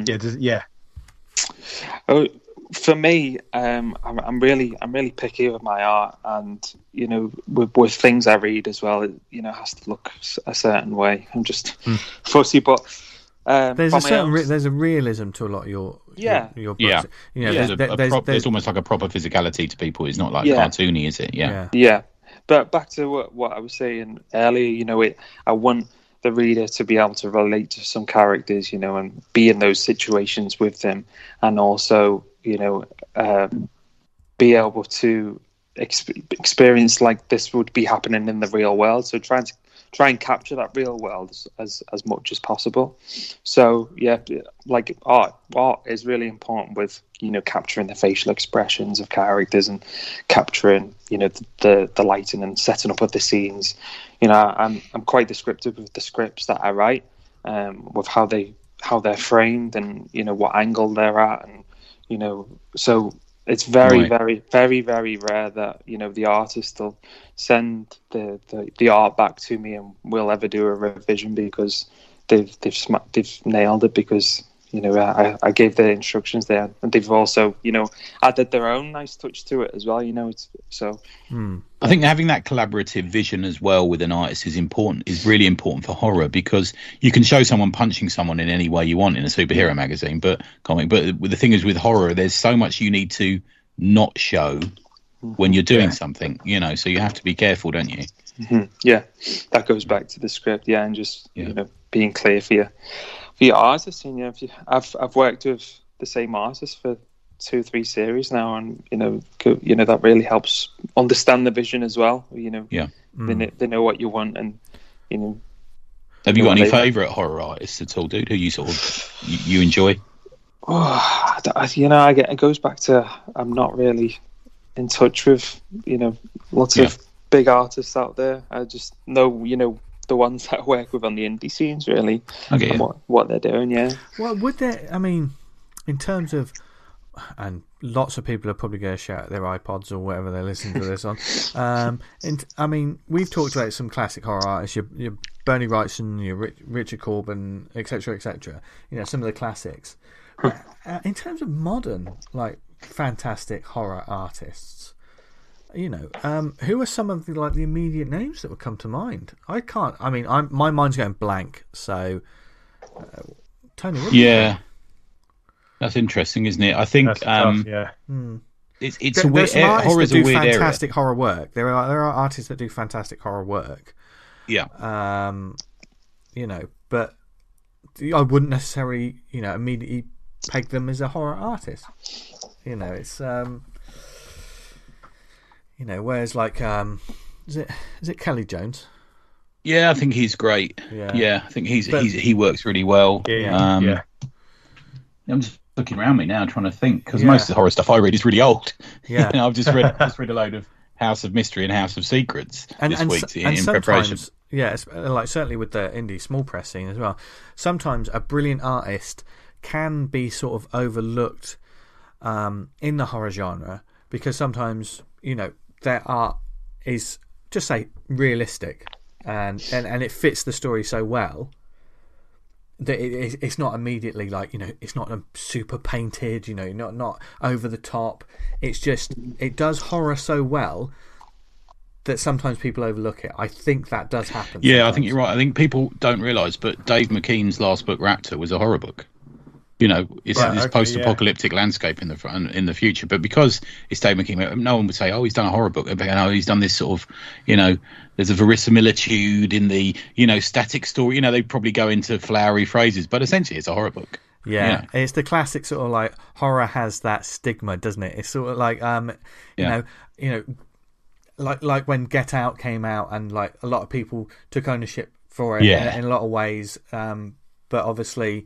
D: Oh, for me, I'm really picky with my art, and with things I read as well, it has to look a certain way. I'm just fussy, but.
B: There's a realism to a lot of your books.
C: There's almost like a proper physicality to people. It's not like cartoony, is it?
D: Yeah. But back to what I was saying earlier, I want the reader to be able to relate to some characters, and be in those situations with them, and also be able to experience like this would be happening in the real world. So try and capture that real world as much as possible. So like art is really important with capturing the facial expressions of characters and capturing the lighting and setting up of the scenes. I'm quite descriptive with the scripts that I write, with how they're framed and what angle they're at, and so it's very, very, very, very rare that the artist will send the art back to me and we'll ever do a revision because they've nailed it, because I gave the instructions there, and they've also added their own nice touch to it as well.
C: I think having that collaborative vision as well with an artist is really important for horror, because you can show someone punching someone in any way you want in a superhero magazine, but the thing is with horror, there's so much you need to not show when you're doing something, so you have to be careful, don't you?
D: Yeah, that goes back to the script, and just being clear for your artists. And I've worked with the same artist for 2-3 series now, and that really helps understand the vision as well. They know what you want, and
C: Have you got any favourite horror artists at all, dude? Who you sort of you enjoy?
D: It goes back to I'm not really in touch with lots of big artists out there. I just know the ones that I work with on the indie scenes really, and what they're doing. Yeah.
B: Well, would there? I mean, in terms of, and lots of people are probably going to shout at their iPods or whatever they're listening to this on. And I mean, we've talked about some classic horror artists, your Bernie Wrightson, your Richard Corbin, etc., etc. Some of the classics. In terms of modern, like, fantastic horror artists, who are some of the immediate names that would come to mind? I can't. I mean, my mind's going blank. So, Tony.
C: That's interesting, isn't it? I think it's a weird.
B: Horror's
C: a weird
B: fantastic
C: area.
B: Horror work. There are artists that do fantastic horror work.
C: Yeah.
B: But I wouldn't necessarily, immediately peg them as a horror artist. It's whereas like is it Kelly Jones?
C: Yeah, I think he's great. Yeah, I think he works really well. I'm just looking around me now, trying to think, because most of the horror stuff I read is really old.
B: Yeah,
C: I've just read a load of House of Mystery and House of Secrets this week in preparation.
B: Yeah, it's like certainly with the indie small press scene as well. Sometimes a brilliant artist can be sort of overlooked in the horror genre because sometimes their art is just say realistic and it fits the story so well that it's not immediately like it's not a super painted not over the top. It's just it does horror so well that sometimes people overlook it. I think that does happen.
C: Yeah, sometimes. I think you're right. I think people don't realise, but Dave McKean's last book, Raptor, was a horror book. It's this post-apocalyptic landscape in the future. But because it's Dave McKean, no one would say, "Oh, he's done a horror book." He's done this sort of, there's a verisimilitude in the, static story. They probably go into flowery phrases, but essentially it's a horror book.
B: Yeah, it's the classic sort of like horror has that stigma, doesn't it? It's sort of like, like when Get Out came out, and like a lot of people took ownership for it in a lot of ways, but obviously.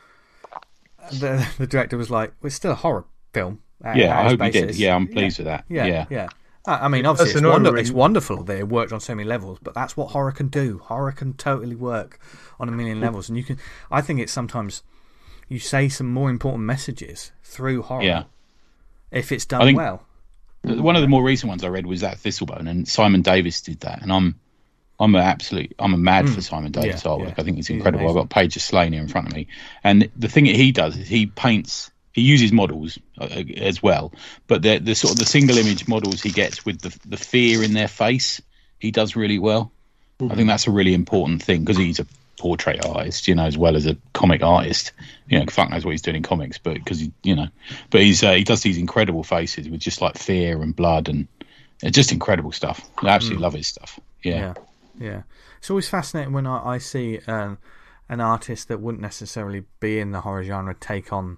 B: The director was like, well, "It's still a horror film."
C: I hope he did. Yeah, I'm pleased with that.
B: Yeah. I mean, obviously, it's wonderful that it worked on so many levels, but that's what horror can do. Horror can totally work on a million levels, and I think it's sometimes you say some more important messages through horror if it's done well.
C: One of the more recent ones I read was that Thistlebone, and Simon Davis did that, and I'm a mad for Simon Davis artwork. I think it's incredible. I've got a page of Slain here in front of me, and the thing that he does is he uses models as well, but the sort of the single image models he gets with the fear in their face, he does really well. I think that's a really important thing because he's a portrait artist, as well as a comic artist. Fuck knows what he's doing in comics, but because he does these incredible faces with just like fear and blood and just incredible stuff. I absolutely love his stuff. Yeah.
B: It's always fascinating when I see an artist that wouldn't necessarily be in the horror genre take on,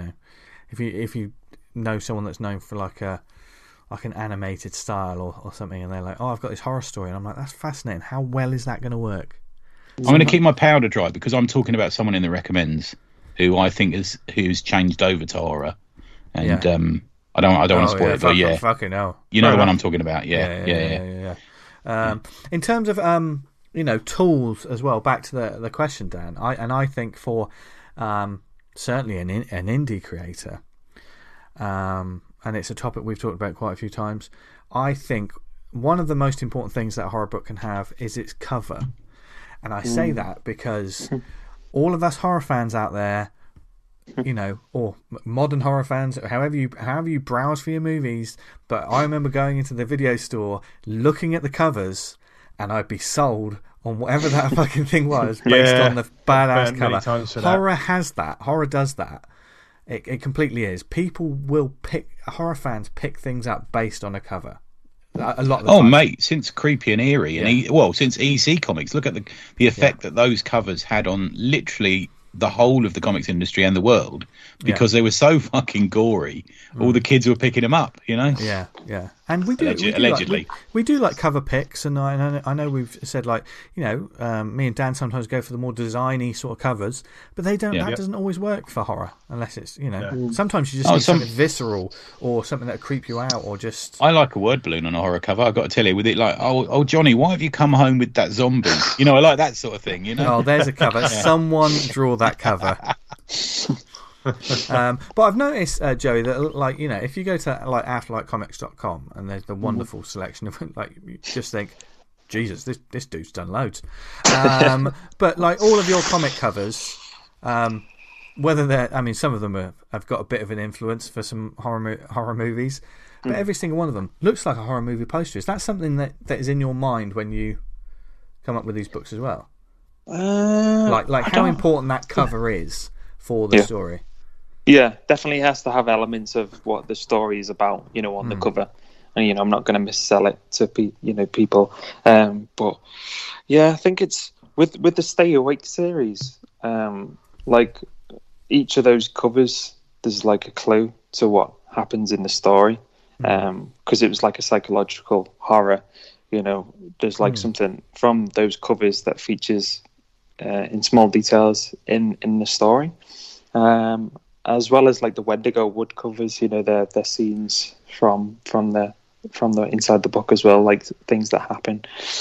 B: if you know someone that's known for like an animated style or something, and they're like, "Oh, I've got this horror story," and I'm like, "That's fascinating. How well is that going to work?"
C: I'm going to keep my powder dry because I'm talking about someone in the recommends who I think who's changed over to horror, and I don't want to spoil it, but
B: fucking hell,
C: the one I'm talking about. Yeah.
B: In terms of tools as well, back to the question, Dan, I think for certainly an indie creator, and it's a topic we've talked about quite a few times, I think one of the most important things that a horror book can have is its cover. And I say that because all of us horror fans out there, or modern horror fans, however you browse for your movies, but I remember going into the video store, looking at the covers, and I'd be sold on whatever that fucking thing was based on the badass cover. Horror has that. Horror does that. It completely is. People will horror fans pick things up based on a cover. a lot of the
C: Oh,
B: time.
C: mate, since Creepy and Eerie, and since EC Comics, look at the effect that those covers had on literally the whole of the comics industry and the world, because they were so fucking gory. All the kids were picking them up, you know.
B: Yeah. And we do
C: allegedly.
B: we do like cover picks, and I know we've said, like, you know, me and Dan sometimes go for the more designy sort of covers, but they don't. That doesn't always work for horror unless it's, you know. Sometimes you just need something visceral or something that creep you out, or just.
C: I like a word balloon on a horror cover. I've got to tell you, with it like, oh Johnny, why have you come home with that zombie? You know, I like that sort of thing. You know.
B: Oh, there's a cover. Someone draw that cover. But I've noticed, Joey, that, like, you know, if you go to like afterlightcomics.com, and there's the wonderful selection of, like, you just think, Jesus, this dude's done loads. But like all of your comic covers, whether they're, I mean, some of them have got a bit of an influence for some horror movies, but every single one of them looks like a horror movie poster. Is that something that is in your mind when you come up with these books as well? Like how important that cover is for the story.
D: Yeah, definitely has to have elements of what the story is about, you know, on the cover. And, you know, I'm not going to missell it to people. But yeah, I think it's with the Stay Awake series. Like each of those covers, there's like a clue to what happens in the story. Because it was like a psychological horror. You know, there's like something from those covers that features in small details in the story. As well as like the Wendigo wood covers, you know, their scenes from the inside the book as well, like things that happen.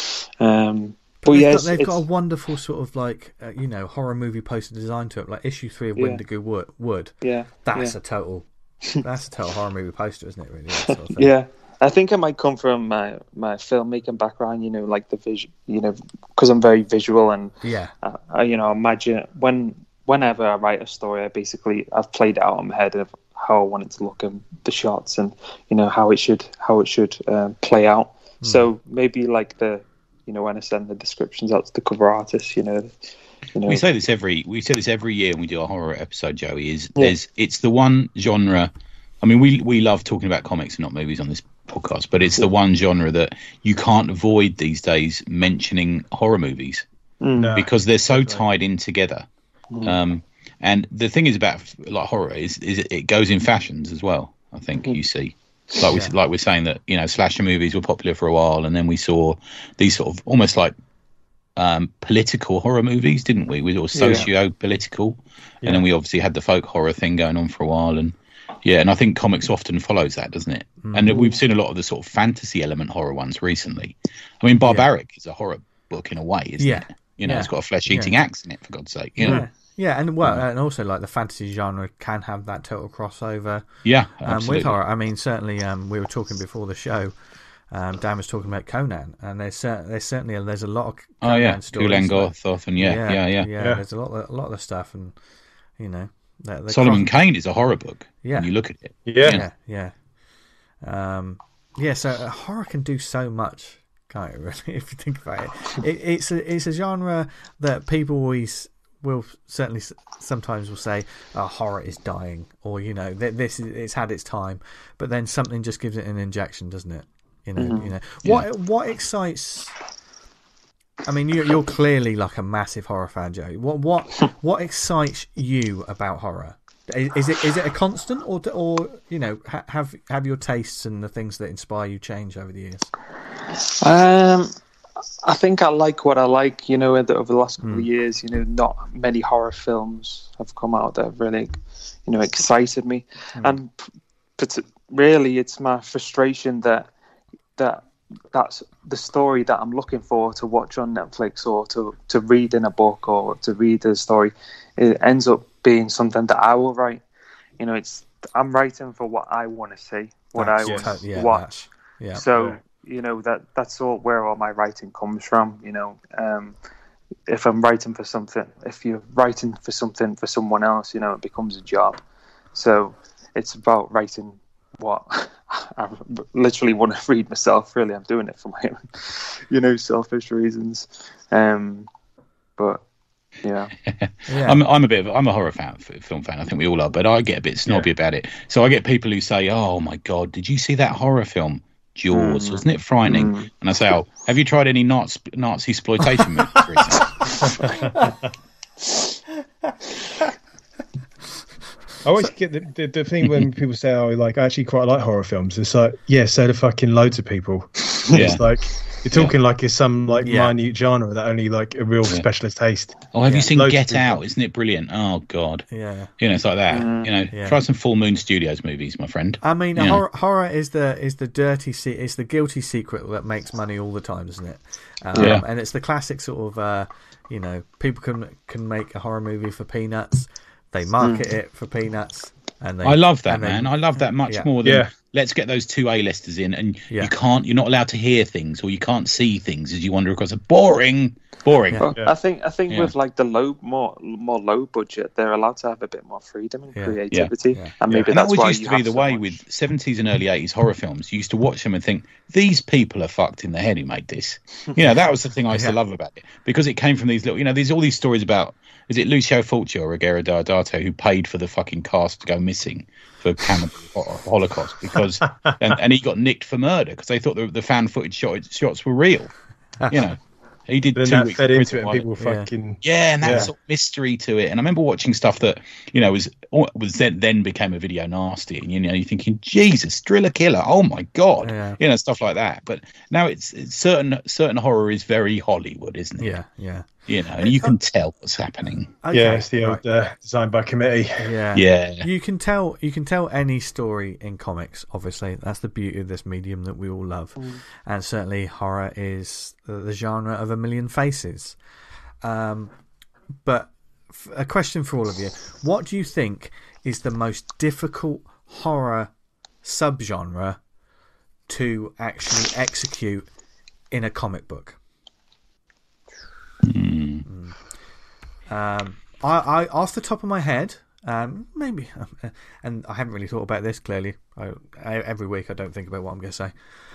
D: But
B: they've got a wonderful sort of like you know, horror movie poster design to it, like issue 3 of Wendigo wood. That's a total horror movie poster, isn't it? Really, that sort of thing.
D: Yeah. I think it might come from my filmmaking background, you know, like the vision, you know, because I'm very visual, and I you know, imagine whenever I write a story, I've played it out in my head of how I want it to look, and the shots, and, you know, how it should play out. So maybe like you know, when I send the descriptions out to the cover artists, you know. We say this every
C: year when we do our horror episode, Joey. It's the one genre. I mean, we love talking about comics and not movies on this podcast, but it's the one genre that you can't avoid these days mentioning horror movies because they're so tied in together. And the thing is about like horror is it goes in fashions as well. I think you see, like we're saying that, you know, slasher movies were popular for a while, and then we saw these sort of almost like political horror movies, didn't we? We were socio-political, and then we obviously had the folk horror thing going on for a while, and I think comics often follows that, doesn't it? And we've seen a lot of the sort of fantasy element horror ones recently. I mean, Barbaric is a horror book in a way, isn't it? You know, it's got a flesh-eating axe in it, for God's sake. You know?
B: Yeah, and and also like the fantasy genre can have that total crossover.
C: Yeah, absolutely.
B: With horror. I mean, certainly, we were talking before the show. Dan was talking about Conan, and there's a lot of Conan stories.
C: Ulangoth, and
B: there's a lot of the stuff, and, you know,
C: Solomon Kane is a horror book. Yeah, when you look at it.
B: So horror can do so much, can't it? Really, if you think about it, it's a genre that people always will certainly sometimes will say, horror is dying, or, you know, it's had its time, but then something just gives it an injection, doesn't it? You know, what excites? I mean, you're clearly like a massive horror fan, Joey. What excites you about horror? Is it a constant, or you know, have your tastes and the things that inspire you changed over the years?
D: I think I like what I like. You know, over the last couple of years, you know, not many horror films have come out that have really, you know, excited me, and really, it's my frustration that's the story that I'm looking for to watch on Netflix, or to read in a book, or to read a story. It ends up being something that I will write. You know, I'm writing for what I want to see, what I want to watch. You know, that's where all my writing comes from. You know, if I'm writing for something, if you're writing for something for someone else, you know, it becomes a job. So it's about writing what I literally want to read myself. Really, I'm doing it for my own, you know, selfish reasons. But yeah,
C: I'm a horror film fan. I think we all are, but I get a bit snobby about it. So I get people who say, "Oh my God, did you see that horror film Jaws. Wasn't it frightening? And I say, oh, have you tried any Nazi exploitation movies recently?
E: I always get the thing when people say, "Oh, like I actually quite like horror films." It's like, yeah, so do fucking loads of people. It's like you're talking like it's some like minute genre that only like a real specialist taste.
C: Oh, have you seen Get Out? Isn't it brilliant? Oh God, you know, it's like that. You know, try some Full Moon Studios movies, my friend.
B: I mean, horror is the dirty it's the guilty secret that makes money all the time, isn't it? And it's the classic sort of you know, people can make a horror movie for peanuts. They market it for peanuts, and
C: I love that, man. I love that much more than let's get those two A-listers in, and you're not allowed to hear things or you can't see things as you wander across a boring.
D: Well, I think with like the more low budget, they're allowed to have a bit more freedom and creativity, and maybe that's
C: that
D: why
C: used to be the way with 70s and early 80s horror films. You used to watch them and think, these people are fucked in the head who made this. You know, that was the thing I used to love about it, because it came from these little, you know, there's all these stories about, is it Lucio Fulci or Ruggero Deodato who paid for the fucking cast to go missing for cannibal Holocaust because and he got nicked for murder because they thought the fan footage shots were real. You know, he did.
E: But then 2 weeks fed into it, and people fucking
C: and that sort of mystery to it. And I remember watching stuff that, you know, was then became a video nasty, and you know, you're thinking, Jesus, Driller Killer, oh my God, you know, stuff like that. But now it's certain horror is very Hollywood, isn't it?
B: Yeah.
C: You know, and you can tell what's happening.
B: Okay,
E: yeah, it's the old designed by committee.
B: Yeah. You can tell any story in comics. Obviously, that's the beauty of this medium that we all love, and certainly horror is the genre of a million faces. But a question for all of you: what do you think is the most difficult horror subgenre to actually execute in a comic book? I off the top of my head, maybe, and I haven't really thought about this clearly. Every week I don't think about what I'm going to say,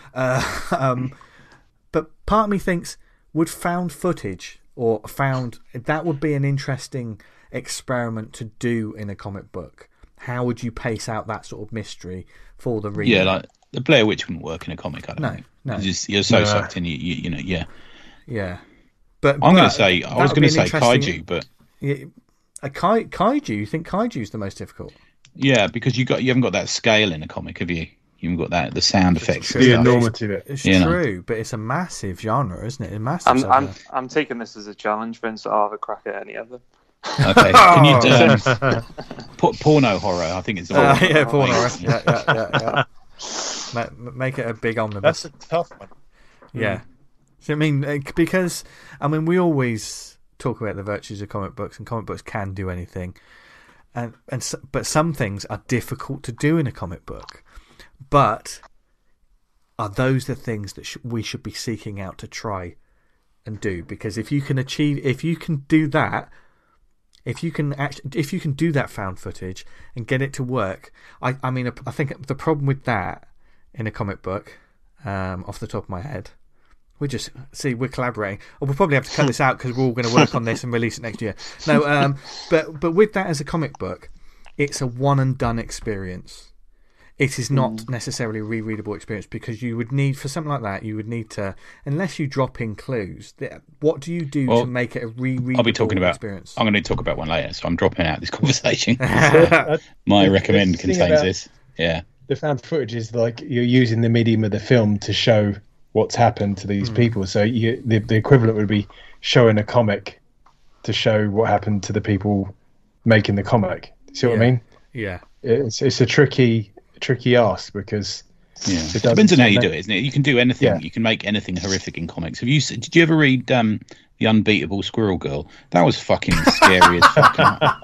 B: but part of me thinks, would found footage that would be an interesting experiment to do in a comic book. How would you pace out that sort of mystery for the reader?
C: Yeah, like the Blair Witch wouldn't work in a comic. I don't think.
B: No.
C: You're so sucked in. You know,
B: yeah. But
C: I was going to say kaiju, but
B: a kaiju. You think kaiju's the most difficult?
C: Yeah, because you haven't got that scale in a comic, have you? You haven't got that the sound effects.
E: The enormity of it.
B: It's true, but it's a massive genre, isn't it? A massive.
D: I'm taking this as a challenge, Vince. I'll have a crack at any of them.
C: Okay, can you porno horror? I think it's
B: porno horror. Yeah. Make it a big omnibus.
E: That's a tough one.
B: Yeah. So, I mean, because we always talk about the virtues of comic books, and comic books can do anything, but some things are difficult to do in a comic book. But are those the things that we should be seeking out to try and do? Because if you can do that found footage and get it to work, I think the problem with that in a comic book, off the top of my head. We're collaborating. Or we'll probably have to cut this out because we're all going to work on this and release it next year. No, but with that as a comic book, it's a one and done experience. It is not necessarily a rereadable experience, because you would need, for something like that, unless you drop in clues. What do you do to make it a rereadable experience?
C: I'm going to talk about one later, so I'm dropping out this conversation. My recommend contains this. Yeah.
E: The found footage is like you're using the medium of the film to show what's happened to these people. So the equivalent would be showing a comic to show what happened to the people making the comic. See what I mean?
B: Yeah.
E: It's a tricky ask, because
C: it depends on how you do it, isn't it? You can do anything. Yeah. You can make anything horrific in comics. Did you ever read The Unbeatable Squirrel Girl? That was fucking scary as fuck.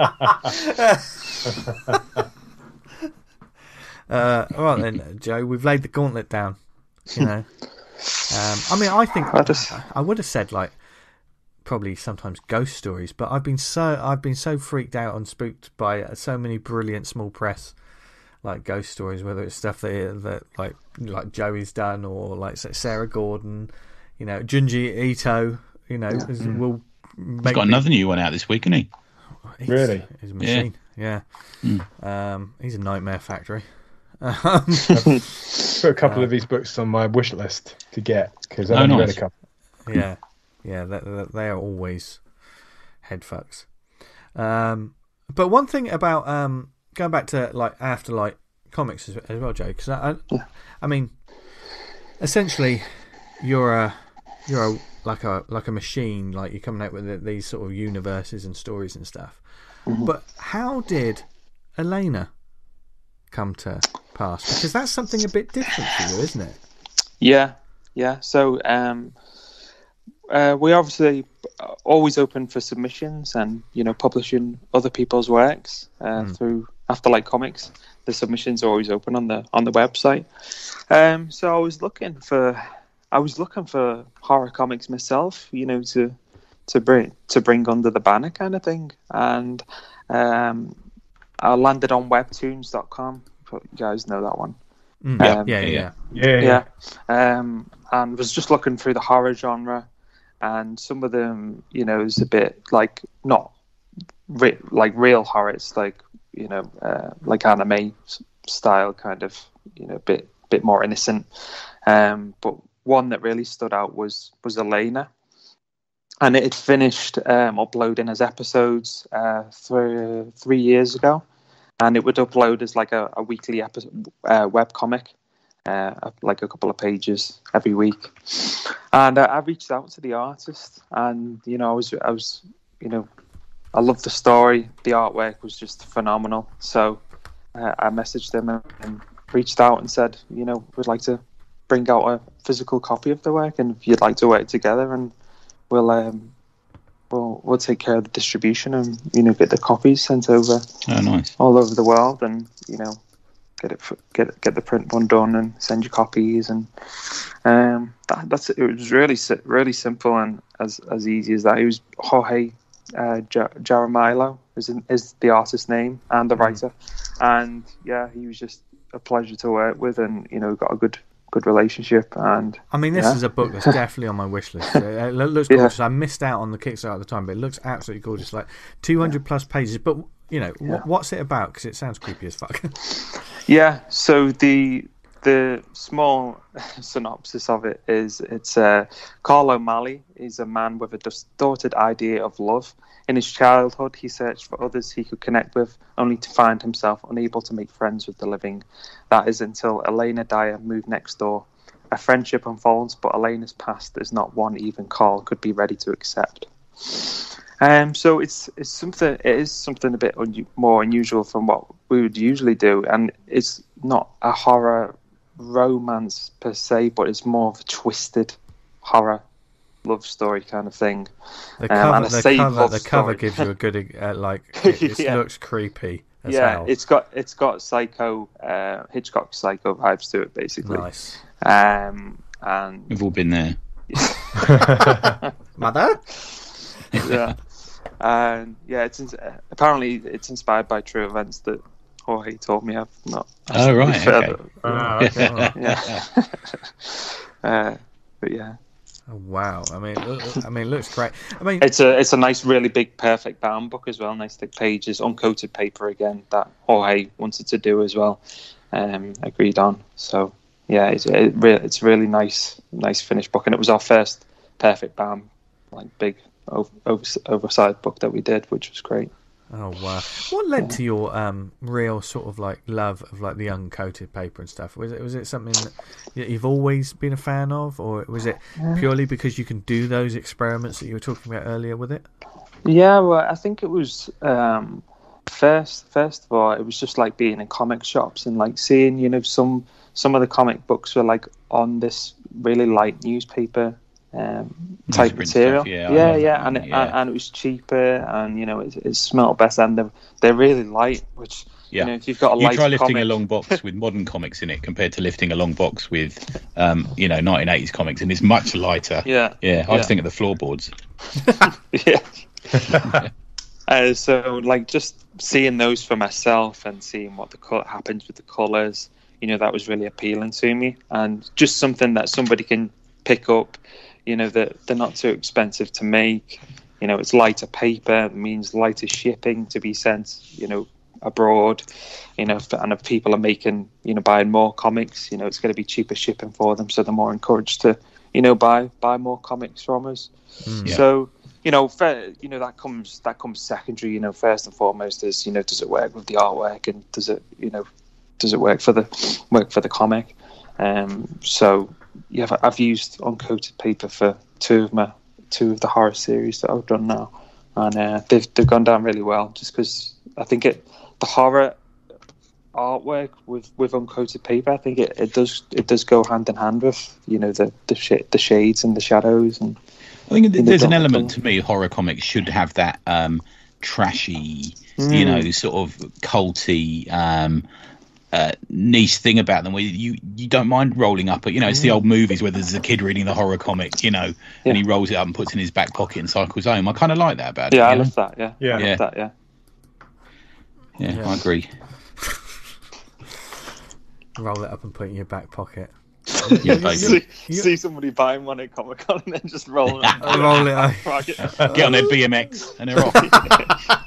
B: All right then, Joe. We've laid the gauntlet down. You know. I think I would have said probably sometimes ghost stories, but I've been so freaked out and spooked by so many brilliant small press ghost stories, whether it's stuff that like Joey's done, or like Sarah Gordon, you know, Junji Ito, you know, will make.
C: He's got another new one out this week, isn't he?
E: Really?
B: He's a machine. Yeah. He's a nightmare factory.
E: put a couple of these books on my wish list to get because I've only read a couple.
B: Yeah, they are always head fucks. But one thing about going back to like Afterlight Comics as well, Joe, because I mean, essentially, you're like a machine, like you're coming out with these sort of universes and stories and stuff. Mm-hmm. But how did Elena come to pass? Because that's something a bit different for you, isn't it?
D: Yeah. So we obviously always open for submissions and publishing other people's works through Afterlight Comics. The submissions are always open on the website. So I was looking for horror comics myself, to bring under the banner kind of thing, and I landed on webtoons.com. You guys know that one. Yeah. And was just looking through the horror genre, and some of them, is a bit like not like real horror. It's like like anime style kind of, bit more innocent. But one that really stood out was Elena, and it had finished uploading as episodes 3 years ago, and it would upload as like a weekly web comic, like a couple of pages every week. And I reached out to the artist, and I was I loved the story. The artwork was just phenomenal. So I messaged them and reached out and said, we'd like to bring out a physical copy of the work, and if you'd like to work together, and we'll take care of the distribution and get the copies sent over all over the world, and get the print one done and send you copies, and that's it. It was really simple and as easy as that. It was Jorge Jaramillo is the artist's name and the writer, and he was just a pleasure to work with, and got a good relationship. And
B: I mean, this is a book that's definitely on my wish list. It looks gorgeous. I missed out on the Kickstarter at the time, but it looks absolutely gorgeous, like 200 plus pages. But what's it about? Because it sounds creepy as fuck.
D: So the small synopsis of it is it's Carl O'Malley is a man with a distorted idea of love. In his childhood, he searched for others he could connect with, only to find himself unable to make friends with the living. That is until Elena Dyer moved next door. A friendship unfolds, but Elena's past is not one even Carl could be ready to accept. So it's something. It is something a bit more unusual from what we would usually do, and it's not a horror romance per se, but it's more of a twisted horror love story kind of thing.
B: The cover gives you a good it looks creepy as hell.
D: It's got Hitchcock Psycho vibes to it, basically.
B: Nice.
D: And
C: we've all been there.
B: Mother.
D: And apparently it's inspired by true events that Jorge told me. I've not.
C: Oh right. Okay.
D: But yeah.
B: Oh, wow. I mean, it looks great. I mean,
D: it's a nice, really big, perfect bound book as well. Nice thick pages, uncoated paper again that Jorge wanted to do as well. Agreed on. So yeah, it's really nice finished book, and it was our first perfect bound, like big oversized book that we did, which was great.
B: Oh wow! What led to your real sort of like love of like the uncoated paper and stuff? Was it something that you've always been a fan of, or was it purely because you can do those experiments that you were talking about earlier with it?
D: Yeah, well, I think it was first of all, it was just like being in comic shops and like seeing some of the comic books were like on this really light newspaper type material,
C: stuff,
D: and it was cheaper, and it smelled best, and they're really light, which if you've got a light
C: try lifting
D: comic...
C: a long box with modern comics in it compared to lifting a long box with 1980s comics, and it's much lighter. I just think of the floorboards.
D: So like just seeing those for myself and seeing what happens with the colors, that was really appealing to me, and just something that somebody can pick up. That they're not too expensive to make. It's lighter paper, it means lighter shipping to be sent, abroad, and if people are making, buying more comics, it's going to be cheaper shipping for them, so they're more encouraged to, buy more comics from us. So, that comes secondary. First and foremost is, does it work with the artwork, and does it work for the comic? So yeah, I've used uncoated paper for two of the horror series that I've done now, and they've gone down really well. Just because I think the horror artwork with uncoated paper, I think it does go hand in hand with the shades and the shadows. And
C: I think there's an element to me. Horror comics should have that trashy, sort of culty. Niche thing about them where you don't mind rolling up, but it's the old movies where there's a kid reading the horror comic, and he rolls it up and puts it in his back pocket and cycles home. I kind of like that about it.
D: I love that. I love that.
C: Yeah, I agree.
B: Roll it up and put it in your back pocket.
D: See somebody buying one at Comic-Con and then just roll it.
B: Roll it.
C: Get on their BMX and they're off.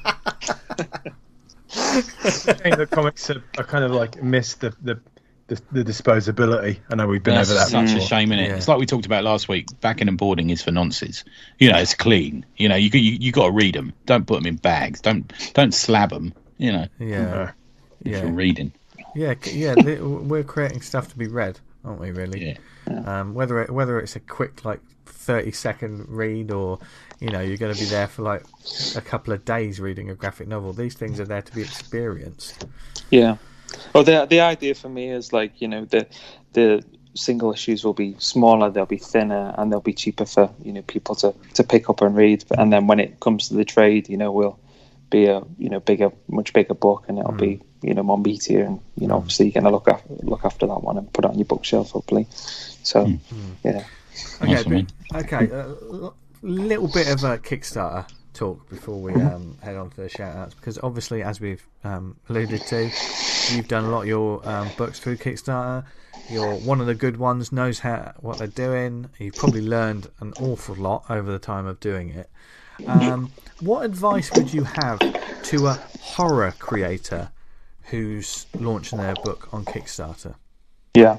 E: I think the comics are kind of like miss the disposability. I know we've been over that.
C: Such a shame, innit? It's like we talked about last week. Backing and boarding is for nonsense. It's clean. You got to read them. Don't put them in bags. Don't slab them.
B: Yeah.
C: For reading.
B: Yeah. We're creating stuff to be read, aren't we? Really.
C: Yeah.
B: Whether it's a quick 30-second read, or you're going to be there for like a couple of days reading a graphic novel. These things are there to be experienced.
D: Yeah. Well, the idea for me is the single issues will be smaller, they'll be thinner, and they'll be cheaper for people to pick up and read. And then when it comes to the trade, will be a much bigger book, and it'll be more meatier, and obviously you're going to look after that one and put it on your bookshelf, hopefully. So yeah.
B: Okay. Little bit of a Kickstarter talk before we head on to the shout outs, because obviously, as we've alluded to, you've done a lot of your books through Kickstarter. You're one of the good ones, knows what they're doing. You've probably learned an awful lot over the time of doing it. What advice would you have to a horror creator who's launching their book on Kickstarter?
D: Yeah.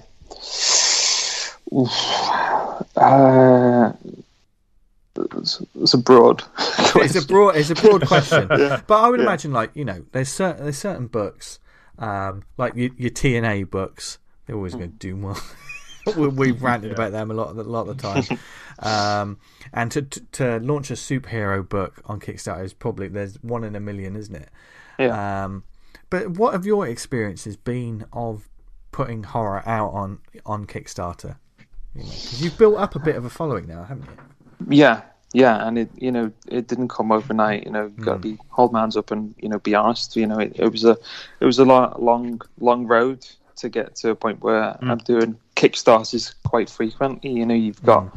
D: It's a broad question.
B: It's a broad question. But I would imagine, there's certain books, like your TNA books. They're always going to do well. We've ranted about them a lot of the time. And to launch a superhero book on Kickstarter is probably, there's one in a million, isn't it?
D: Yeah.
B: But what have your experiences been of putting horror out on Kickstarter? Because you've built up a bit of a following now, haven't you?
D: Yeah, and it didn't come overnight. You've got to hold man's up and be honest. It was a long road to get to a point where I'm doing Kickstarters quite frequently. You've got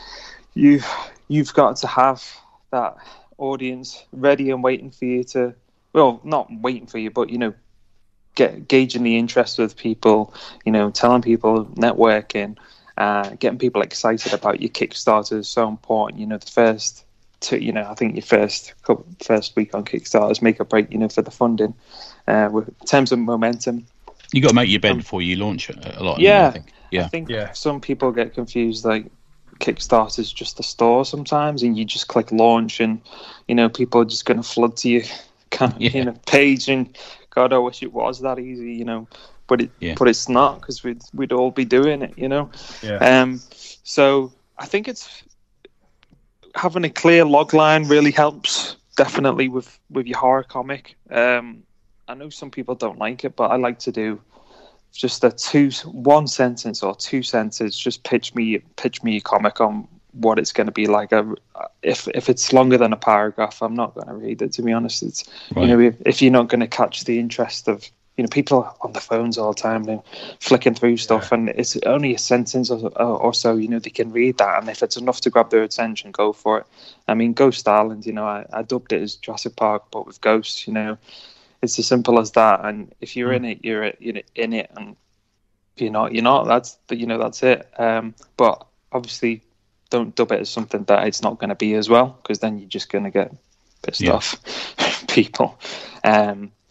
D: to have that audience ready and waiting for you to, well, not waiting for you, but gauging the interest with people. Telling people, networking. Getting people excited about your Kickstarter is so important. The first I think your first week on Kickstarter is make or break, for the funding. In terms of momentum,
C: you got to make your bed before you launch it a lot.
D: I think some people get confused. Kickstarter is just a store sometimes, and you just click launch, and people are just going to flood to your page. And God, I wish it was that easy, But it's not, because we'd all be doing it, So I think it's having a clear log line really helps, definitely with your horror comic. I know some people don't like it, but I like to do just one sentence or two sentences. Just pitch me a comic on what it's going to be like. If it's longer than a paragraph, I'm not going to read it. To be honest, it's if you're not going to catch the interest of. People are on the phones all the time, they're flicking through stuff, and it's only a sentence or so, they can read that, and if it's enough to grab their attention, go for it. I mean, Ghost Island, I dubbed it as Jurassic Park, but with ghosts, it's as simple as that, and if you're in it, you're in it, and if you're not, that's it. But obviously, don't dub it as something that it's not going to be as well, because then you're just going to get pissed off people.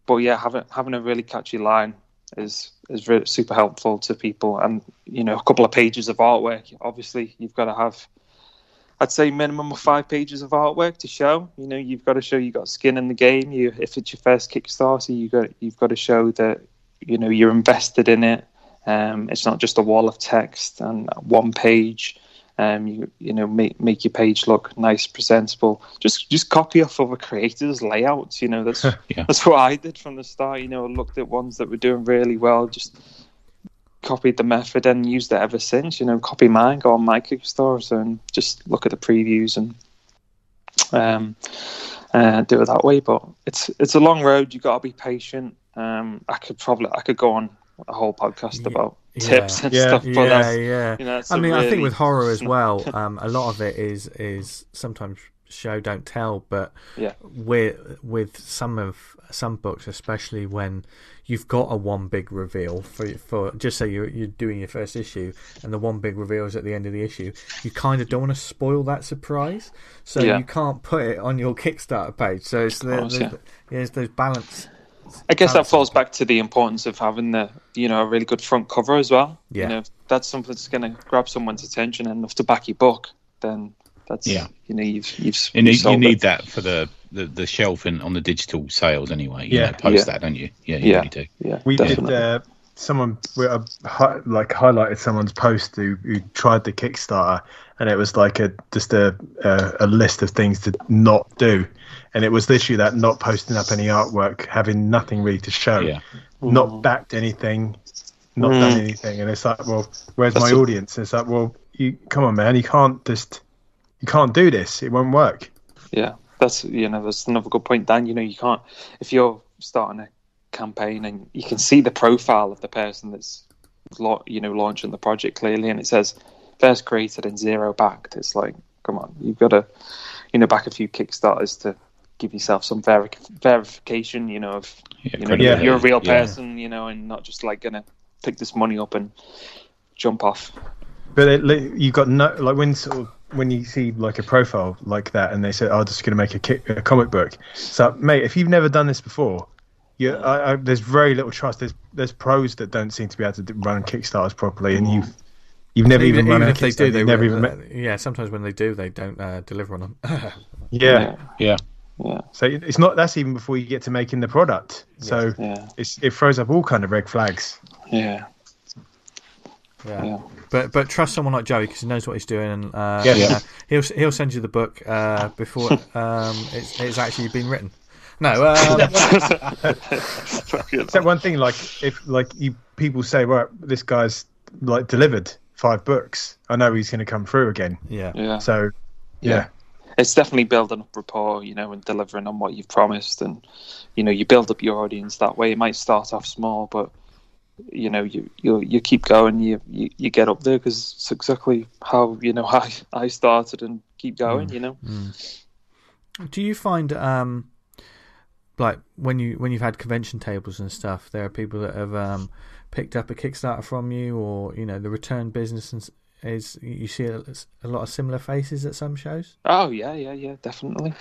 D: but yeah, having a really catchy line is really super helpful to people. And a couple of pages of artwork. Obviously, you've got to have, I'd say, minimum of 5 pages of artwork to show. You've got to show you got skin in the game. If it's your first Kickstarter, you've got to show that you're invested in it. It's not just a wall of text and one page. Make your page look nice, presentable. Just copy off other creators' layouts. That's that's what I did from the start. I looked at ones that were doing really well, just copied the method and used it ever since. Copy mine, go on my Kickstarter, and just look at the previews and do it that way. But it's a long road. You got to be patient. I could go on a whole podcast about tips and stuff. But that's
B: I think with horror as well, a lot of it is sometimes show don't tell, but with some books, especially when you've got a one big reveal for just say you're doing your first issue and the one big reveal is at the end of the issue, you kind of don't want to spoil that surprise, so you can't put it on your Kickstarter page. So it's there's those balance.
D: I guess that falls back to the importance of having a really good front cover as well. Yeah. If that's something that's going to grab someone's attention enough to back your book, then that's you've
C: you
D: it.
C: need that for the shelf and on the digital sales anyway. Post that, don't you? You really do.
E: Yeah, we definitely did. Someone highlighted someone's post who tried the Kickstarter, and it was like a list of things to not do. And it was literally that: not posting up any artwork, having nothing really to show, not backed anything, not done anything. And it's like, well, where's my audience? And it's like, well, come on, man, you can't do this. It won't work.
D: Yeah, that's another good point, Dan. You can't, if you're starting a campaign and you can see the profile of the person that's launching the project clearly, and it says first created and 0 backed. It's like, come on, you've got to back a few Kickstarters to give yourself some verification, of you're a real person, and not just like gonna pick this money up and jump off.
E: But you got no, like when you see like a profile like that and they say, "Oh, just gonna make a comic book." So, mate, if you've never done this before, there's very little trust. There's pros that don't seem to be able to run Kickstarters properly, and you've never even run a Kickstarter. They never even
B: sometimes when they do, they don't deliver on them.
E: Yeah. So it's not. That's even before you get to making the product. So it throws up all kind of red flags.
D: Yeah.
B: But trust someone like Joey because he knows what he's doing, and he'll send you the book before it's actually been written. No,
E: so one thing, like if people say, well, this guy's like delivered 5 books, I know he's going to come through again.
B: Yeah.
E: So
D: it's definitely building up rapport, and delivering on what you've promised, and you build up your audience that way. It might start off small, but you keep going, you get up there, because it's exactly how I started and keep going.
B: Do you find like when you've had convention tables and stuff, there are people that have picked up a Kickstarter from you, or the return business is you see a lot of similar faces at some shows?
D: Oh yeah, definitely.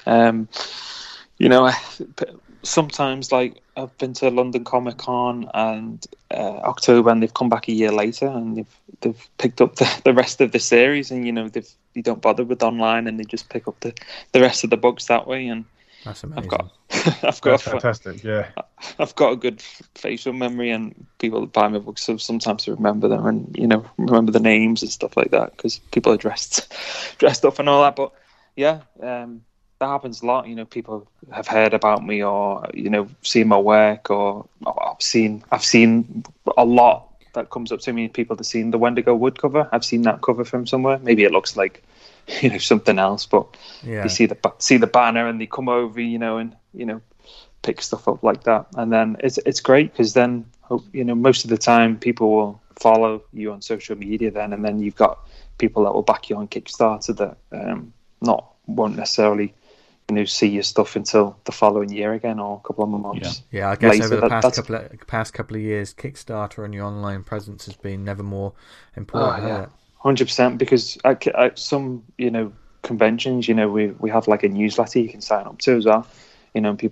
D: Sometimes, like, I've been to London Comic Con and October, and they've come back a year later, and they've picked up the rest of the series, and they don't bother with online, and they just pick up the rest of the books that way. And
B: that's amazing.
D: I've got
E: fantastic. Yeah,
D: I've got a good facial memory, and people that buy my books, so sometimes I remember them, and remember the names and stuff like that, because people are dressed up and all that. But yeah. That happens a lot. People have heard about me, or seen my work, or I've seen a lot that comes up to me. People that seen the Wendigo wood cover. I've seen that cover from somewhere. Maybe it looks like something else, but they see the banner and they come over, and pick stuff up like that. And then it's great, because then most of the time people will follow you on social media then, and then you've got people that will back you on Kickstarter that won't necessarily see your stuff until the following year again, or a couple of months.
B: I guess later. Over the past couple of years, Kickstarter and your online presence has been never more important.
D: 100%. Because at some conventions, we have like a newsletter you can sign up to as well. And people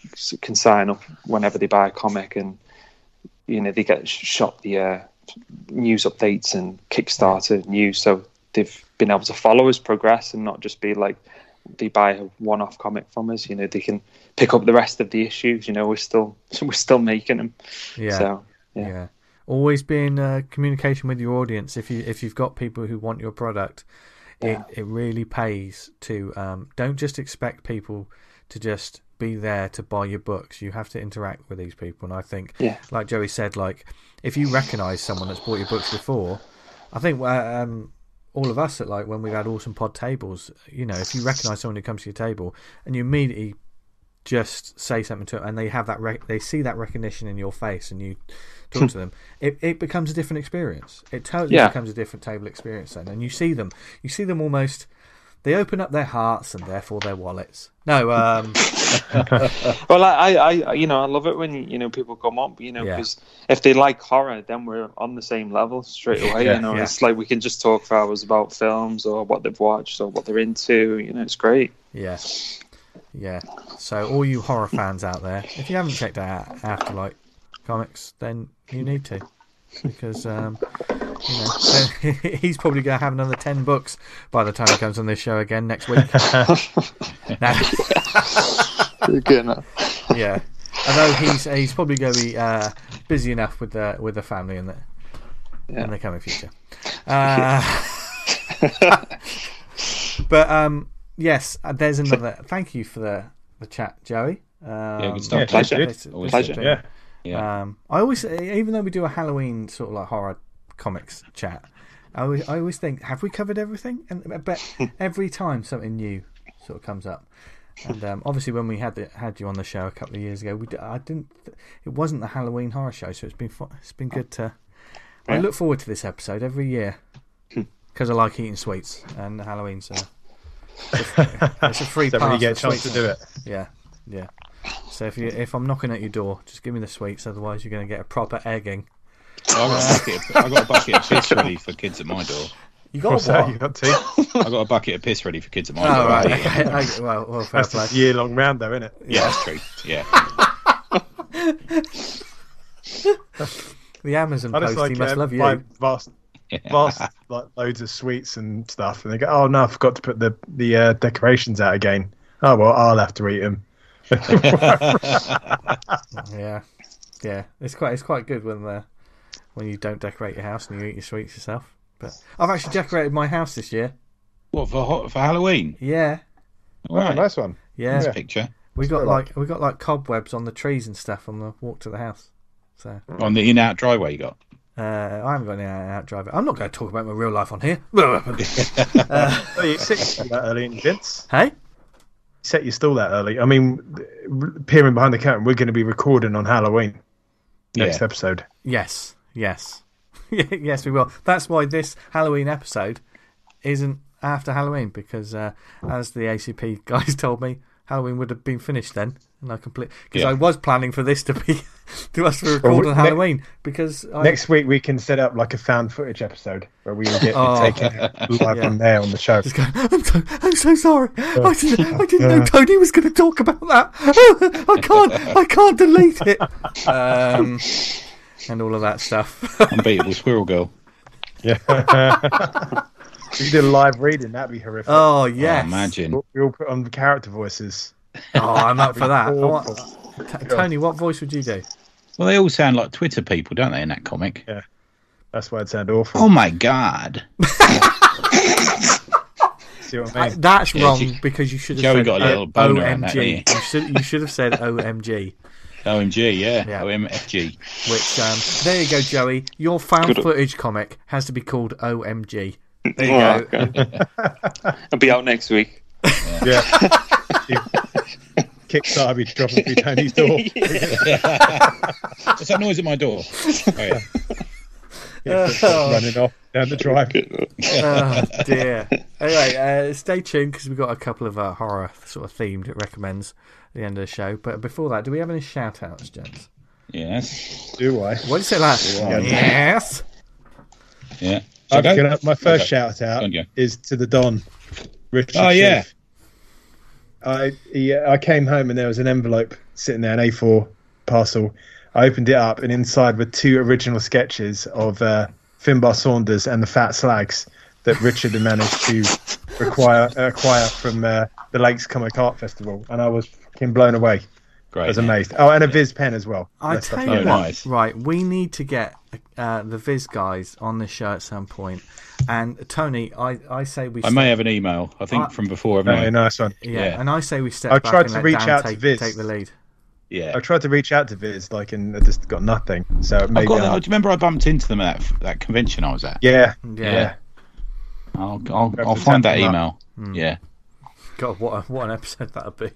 D: can sign up whenever they buy a comic, and they get shot the news updates and Kickstarter news, so they've been able to follow us progress and not just be like they buy a one-off comic from us. They can pick up the rest of the issues. We're still making them.
B: Yeah.
D: So
B: yeah. Always be in communication with your audience. If you've got people who want your product, it really pays to don't just expect people to just be there to buy your books. You have to interact with these people, and I think, like Joey said, like if you recognise someone that's bought your books before, I think all of us at like when we've had Awesome Pod tables, if you recognise someone who comes to your table and you immediately just say something to them, and they have that they see that recognition in your face, and you talk to them, it becomes a different experience. It totally becomes a different table experience then, and you see them almost. They open up their hearts and therefore their wallets. No,
D: well, I love it when people come up, because if they like horror, then we're on the same level straight away. It's like we can just talk for hours about films or what they've watched or what they're into. It's great.
B: Yeah. So all you horror fans out there, if you haven't checked out Afterlight Comics, then you need to, because he's probably going to have another 10 books by the time he comes on this show again next week. Yeah, although he's probably going to be busy enough with the family in the coming future. But yes, there's another. Thank you for the chat, Joey.
C: Good stuff.
D: Pleasure.
C: Yeah.
B: I always, even though we do a Halloween sort of like horror comics chat, I always think, have we covered everything? And but every time something new sort of comes up, and obviously when we had you on the show a couple of years ago, it wasn't the Halloween horror show, so it's been good to. I look forward to this episode every year because I like eating sweets, and Halloween's it's a free pass.
E: When you get a chance to do it.
B: Yeah. So if I'm knocking at your door, just give me the sweets. Otherwise, you're going to get a proper egging.
C: I got a bucket of piss ready for kids at my door.
B: You got what?
E: You got tea?
C: I got a bucket of piss ready for kids at my door.
B: Right. Okay. Well, fair play.
E: That's a year-long round, though, isn't it?
C: Yeah, that's true. Yeah.
B: The Amazon post, he must love you.
E: Vast, like loads of sweets and stuff, and they go, "Oh no, I forgot to put the decorations out again." Oh well, I'll have to eat them.
B: Yeah. It's quite good when you don't decorate your house and you eat your sweets yourself. But I've actually decorated my house this year.
C: What for Halloween?
B: Yeah.
C: Right.
E: Nice one.
B: Yeah.
C: Nice picture.
B: We got like cobwebs on the trees and stuff on the walk to the house. So
C: on the in-out driveway you got.
B: I haven't got any out driver. I'm not going to talk about my real life on here.
E: You set that early, Vince.
B: Hey?
E: You set your stall that early. I mean, peering behind the curtain, we're going to be recording on Halloween next episode.
B: Yes, yes, we will. That's why this Halloween episode isn't after Halloween, because as the ACP guys told me, Halloween would have been finished then, and I was planning for this to be to us to record on Halloween, because
E: next week we can set up like a found footage episode where we will get taken live on there on the show.
B: Just going, I'm so sorry. I didn't know Tony was going to talk about that. I can't delete it. And all of that stuff.
C: Unbeatable Squirrel Girl.
E: Yeah. We did a live reading, that'd be horrific.
B: Oh, yes.
C: Oh, imagine.
E: We all put on the character voices.
B: Oh, I'm up for that. Tony, what voice would you do?
C: Well, they all sound like Twitter people, don't they, in that comic?
E: Yeah. That's why it sounded awful.
C: Oh, my God.
E: See what I mean?
B: That's wrong, because you should have said
C: got a little boner
B: OMG. You should have said OMG.
C: OMG, yeah. OMFG.
B: Which, there you go, Joey. Your found footage comic has to be called OMG. There you go.
D: Okay. It'll be out next week.
E: Yeah. Kickstarter be dropping through Tony's door.
C: What's that noise at my door?
E: Running off down the drive.
B: Oh, dear. Anyway, stay tuned, because we've got a couple of horror sort of themed recommends at the end of the show. But before that, do we have any shout outs, gents?
C: Yes.
E: Do I?
B: What did you say that? Yes.
C: Yeah.
E: My first shout out is to the Don, Richard.
C: Oh, yeah.
E: Sheaf. I came home and there was an envelope sitting there, an A4 parcel. I opened it up, and inside were 2 original sketches of Finbar Saunders and the Fat Slags that Richard had managed to acquire from the Lakes Comic Art Festival, and I was fucking blown away.
C: Great.
E: I was amazed. Oh, and a Viz pen as well.
B: I tell you what,
C: nice.
B: right, we need to get the Viz guys on this show at some point. And Tony, I say we.
C: I may have an email. I think from before.
E: Oh, nice one.
B: Yeah, and I say we step
E: I
B: back
E: tried
B: and
E: to
B: let
E: reach
B: Dan
E: out to Viz.
B: take the lead.
C: Yeah,
E: I tried to reach out to Viz, and I just got nothing. So maybe.
C: do you remember I bumped into them at that convention I was at?
E: Yeah.
C: I'll find that email. Yeah.
B: God, what an episode that'd be.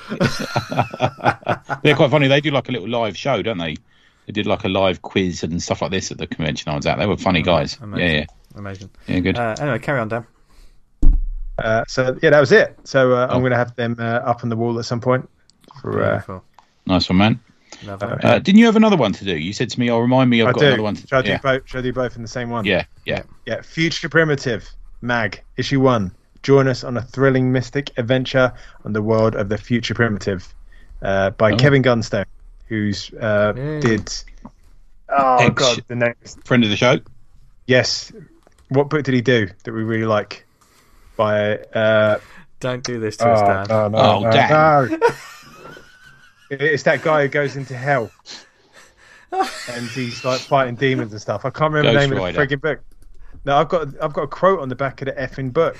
C: They're quite funny. They do like a little live show, don't they? They did like a live quiz and stuff like this at the convention I was at. They were funny guys.
B: Amazing.
C: Yeah.
B: Amazing.
C: Yeah, good.
B: Anyway, carry on, Dan.
E: So that was it. So I'm going to have them up on the wall at some point.
C: Nice one, man.
B: Lovely.
C: Didn't you have another one to do? You said to me, remind me I've got another one to do.
E: Should I do both in the same one?
C: Yeah.
E: Future Primitive, Mag, Issue 1. Join us on a thrilling mystic adventure on the world of the Future Primitive by Kevin Gunstone, who's did... Oh, God, the next...
C: Friend of the show?
E: Yes. What book did he do that we really like? By...
B: Don't do this to us, Dan.
C: Dan.
E: No. It's that guy who goes into hell. And he's like fighting demons and stuff. I can't remember the name of the frigging book. No, I've got a quote on the back of the effing book.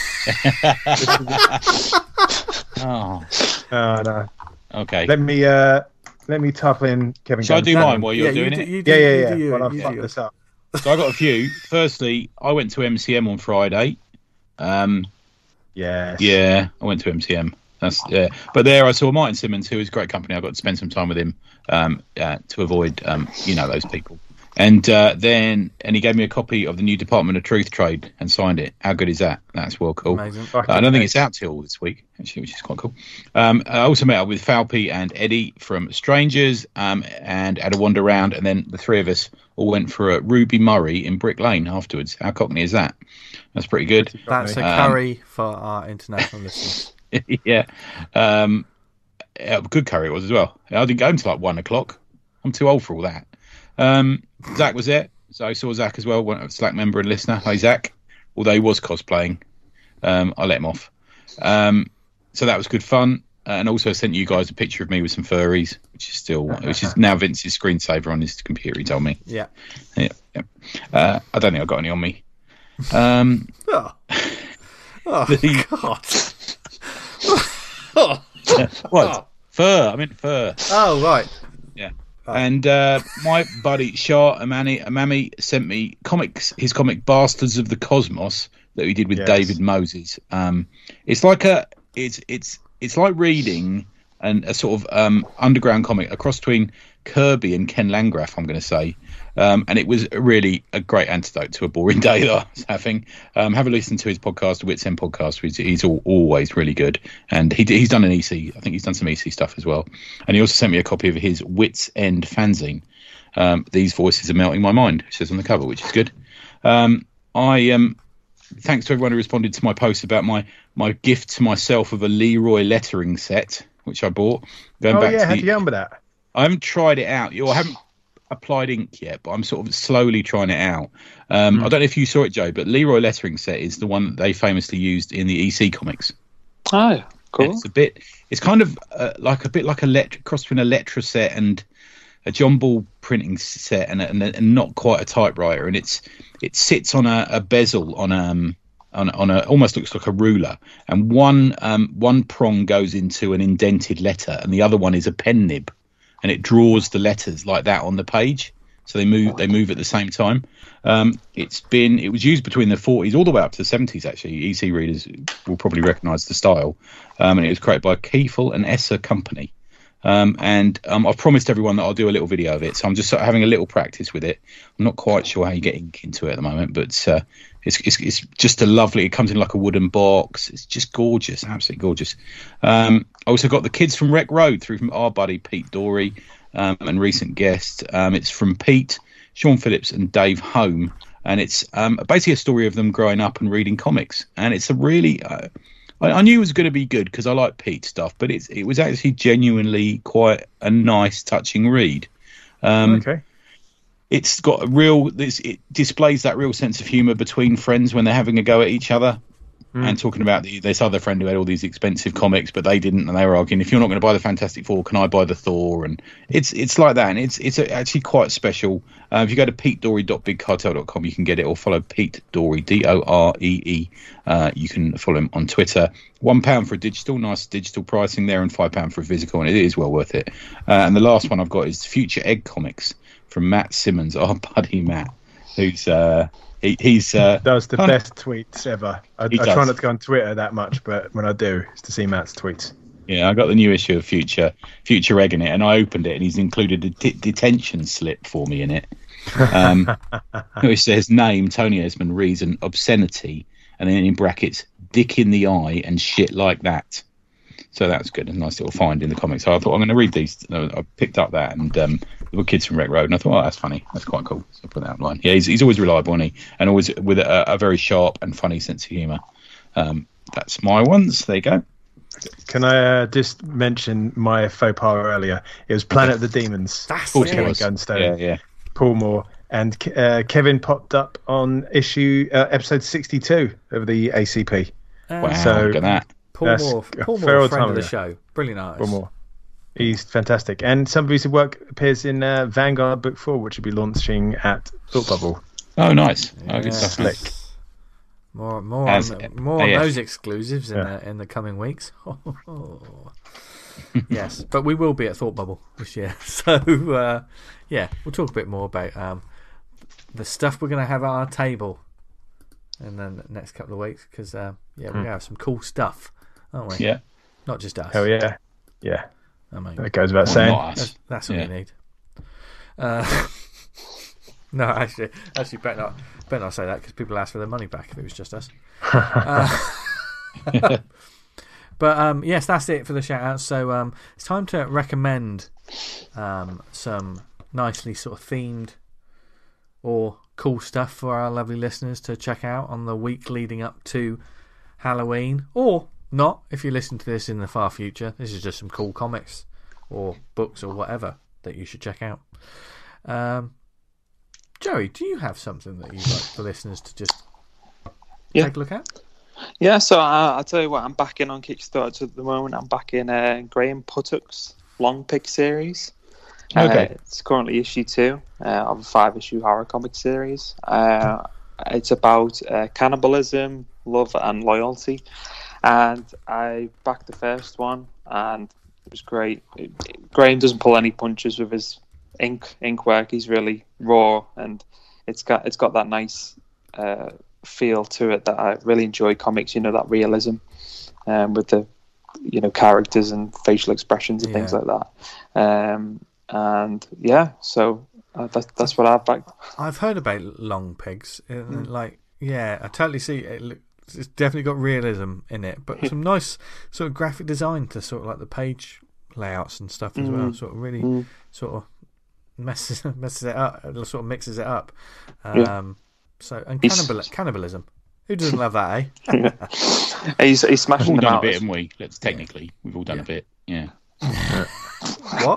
C: Oh
E: no.
C: Okay.
E: Let me type in Kevin.
C: Shall I do mine while you're doing it?
E: Yeah. Well, I'll fuck this up.
C: So I got a few. Firstly, I went to MCM on Friday.
E: Yes.
C: Yeah, I went to MCM. But there I saw Martin Simmons, who is great company. I got to spend some time with him to avoid, those people. And he gave me a copy of the new Department of Truth trade and signed it. How good is that? That's well cool.
B: Amazing.
C: I don't think it's out till this week, actually, which is quite cool. I also met up with Falpy and Eddie from Strangers and had a wander around, and then the three of us all went for a Ruby Murray in Brick Lane afterwards. How cockney is that? That's pretty good.
B: That's a curry for our international listeners.
C: Yeah. Good curry it was as well. I didn't go until like 1 o'clock. I'm too old for all that. Zach was there, so I saw Zach as well, a Slack member and listener. Hi Zach, although he was cosplaying. I let him off. So that was good fun, and also sent you guys a picture of me with some furries, which is now Vince's screensaver on his computer. He told me.
B: Yeah.
C: I don't think I got any on me.
B: God.
C: What? Fur. I meant fur.
B: Oh right.
C: Yeah. And my buddy Shah Amami sent me his comic Bastards of the Cosmos that he did with David Moses. It's like it's like reading a sort of underground comic, a cross between Kirby and Ken Landgraf, I'm going to say. And it was really a great antidote to a boring day that I was having. Have a listen to his podcast, the Wits End podcast. He's always really good. And he's done an EC. I think he's done some EC stuff as well. And he also sent me a copy of his Wits End fanzine. These voices are melting my mind, it says on the cover, which is good. Thanks to everyone who responded to my post about my gift to myself of a Leroy lettering set, which I bought.
E: How'd you get on with that?
C: I haven't tried it out. I haven't applied ink yet, but I'm sort of slowly trying it out. I don't know if you saw it, Joe, but Leroy lettering set is the one that they famously used in the EC comics.
D: Oh, cool.
C: It's kind of like a cross between a Lettra set and a John Ball printing set and not quite a typewriter, and it sits on a bezel on a almost looks like a ruler, and one prong goes into an indented letter and the other one is a pen nib, and it draws the letters like that on the page, so they move at the same time. It was used between the 40s all the way up to the 70s. Actually, EC readers will probably recognise the style, and it was created by Kiefel and Esser Company. I've promised everyone that I'll do a little video of it, so I'm just sort of having a little practice with it. I'm not quite sure how you get ink into it at the moment, but it's just a lovely. It comes in like a wooden box. It's just gorgeous, absolutely gorgeous. I also got the kids from Rec Road from our buddy Pete Dorey and recent guest. It's from Pete, Sean Phillips, and Dave Home, and it's basically a story of them growing up and reading comics. And it's a really I I knew it was going to be good because I like Pete stuff, but it was actually genuinely quite a nice, touching read.
E: Okay.
C: It's got it displays that real sense of humour between friends when they're having a go at each other. And talking about this other friend who had all these expensive comics, but they didn't, and they were arguing, if you're not going to buy the Fantastic Four, can I buy the Thor? And it's like that, and it's actually quite special. If you go to petedory.bigcartel.com, you can get it, or follow Pete Dory, Doree. You can follow him on Twitter. £1 for a digital, nice digital pricing there, and £5 for a physical, and it is well worth it. And the last one I've got is Future Egg Comics from Matt Simmons, our buddy Matt, who's He's
E: does the best tweets ever. I try not to go on Twitter that much, but when I do, it's to see Matt's tweets.
C: Yeah, I got the new issue of Future Egg in it, and I opened it, and he's included a detention slip for me in it, which says name Tony Esmond, reason obscenity, and then in brackets dick in the eye and shit like that. So that's good, a nice little find in the comics. So I thought I'm going to read these. I picked up that, and the Kids from Wreck Road, and I thought, oh, that's funny, that's quite cool. So I put that online. Yeah, he's always reliable, isn't he? And always with a very sharp and funny sense of humour. That's my ones. There you go.
E: Can I just mention my faux pas earlier? It was Planet of the Demons.
B: That's
E: Kevin Gunstone,
C: yeah.
E: Paul Moore, and Kevin popped up on episode 62 of the ACP.
C: Wow,
E: so
C: look at that.
B: Paul Moore, friend of the show. Brilliant artist.
E: Paul Moore. He's fantastic. And some of his work appears in Vanguard Book 4, which will be launching at Thought Bubble.
C: Oh, nice.
B: Yeah.
C: Oh, good stuff.
E: Slick.
B: More on those exclusives in the coming weeks. Yes, but we will be at Thought Bubble this year. So, we'll talk a bit more about the stuff we're going to have at our table in the next couple of weeks, because, we're going to have some cool stuff, aren't we?
C: Yeah.
B: Not just us.
E: Hell yeah. Yeah.
B: I mean,
E: that goes without saying.
B: That's what you need. No, actually, better not say that, because people ask for their money back if it was just us. But yes, that's it for the shout outs. So it's time to recommend some nicely sort of themed or cool stuff for our lovely listeners to check out on the week leading up to Halloween, or not if you listen to this in the far future. This is just some cool comics or books or whatever that you should check out. Joey, do you have something that you'd like for listeners to just take a look at?
D: Yeah, so I'll tell you what, I'm back in on Kickstarter at the moment. I'm back in Graham Puttock's Long Pick series.
E: Okay.
D: It's currently issue 2 of a 5-issue horror comic series. It's about cannibalism, love and loyalty. And I backed the first one, and it was great. Graham doesn't pull any punches with his ink work. He's really raw, and it's got that nice feel to it that I really enjoy comics. You know, that realism with the characters and facial expressions and things like that. And so that's what I've backed.
B: I've heard about Long Pigs. I totally see it. It's definitely got realism in it, but some nice sort of graphic design to sort of like the page layouts and stuff as well. Sort of really sort of messes it up, sort of mixes it up. Cannibalism. Who doesn't love that, eh?
D: He's smashing
C: We've all
D: them
C: done
D: out.
C: a bit, haven't we? We've all done a bit. Yeah.
B: What?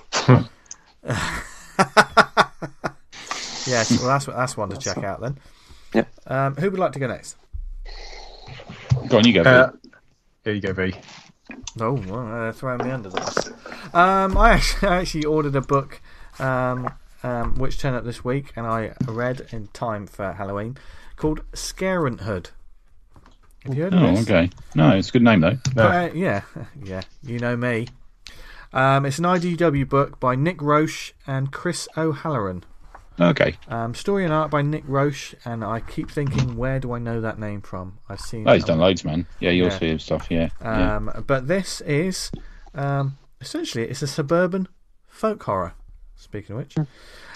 B: Yes, well that's one to check out then.
D: Yeah.
B: Who would like to go next?
C: Go on, you go.
E: Here you go, V.
B: Oh, well, throwing me under the bus. I actually ordered a book which turned up this week, and I read in time for Halloween, called Scarenthood. Have you heard of this?
C: Okay. No, it's a good name though.
B: No. Yeah, you know me. It's an IDW book by Nick Roche and Chris O'Halloran.
C: Okay.
B: Story and art by Nick Roche, and I keep thinking, where do I know that name from? I've seen.
C: Oh, he's done loads, man. Yeah, you'll see his stuff. Yeah.
B: But this is essentially it's a suburban folk horror. Speaking of which,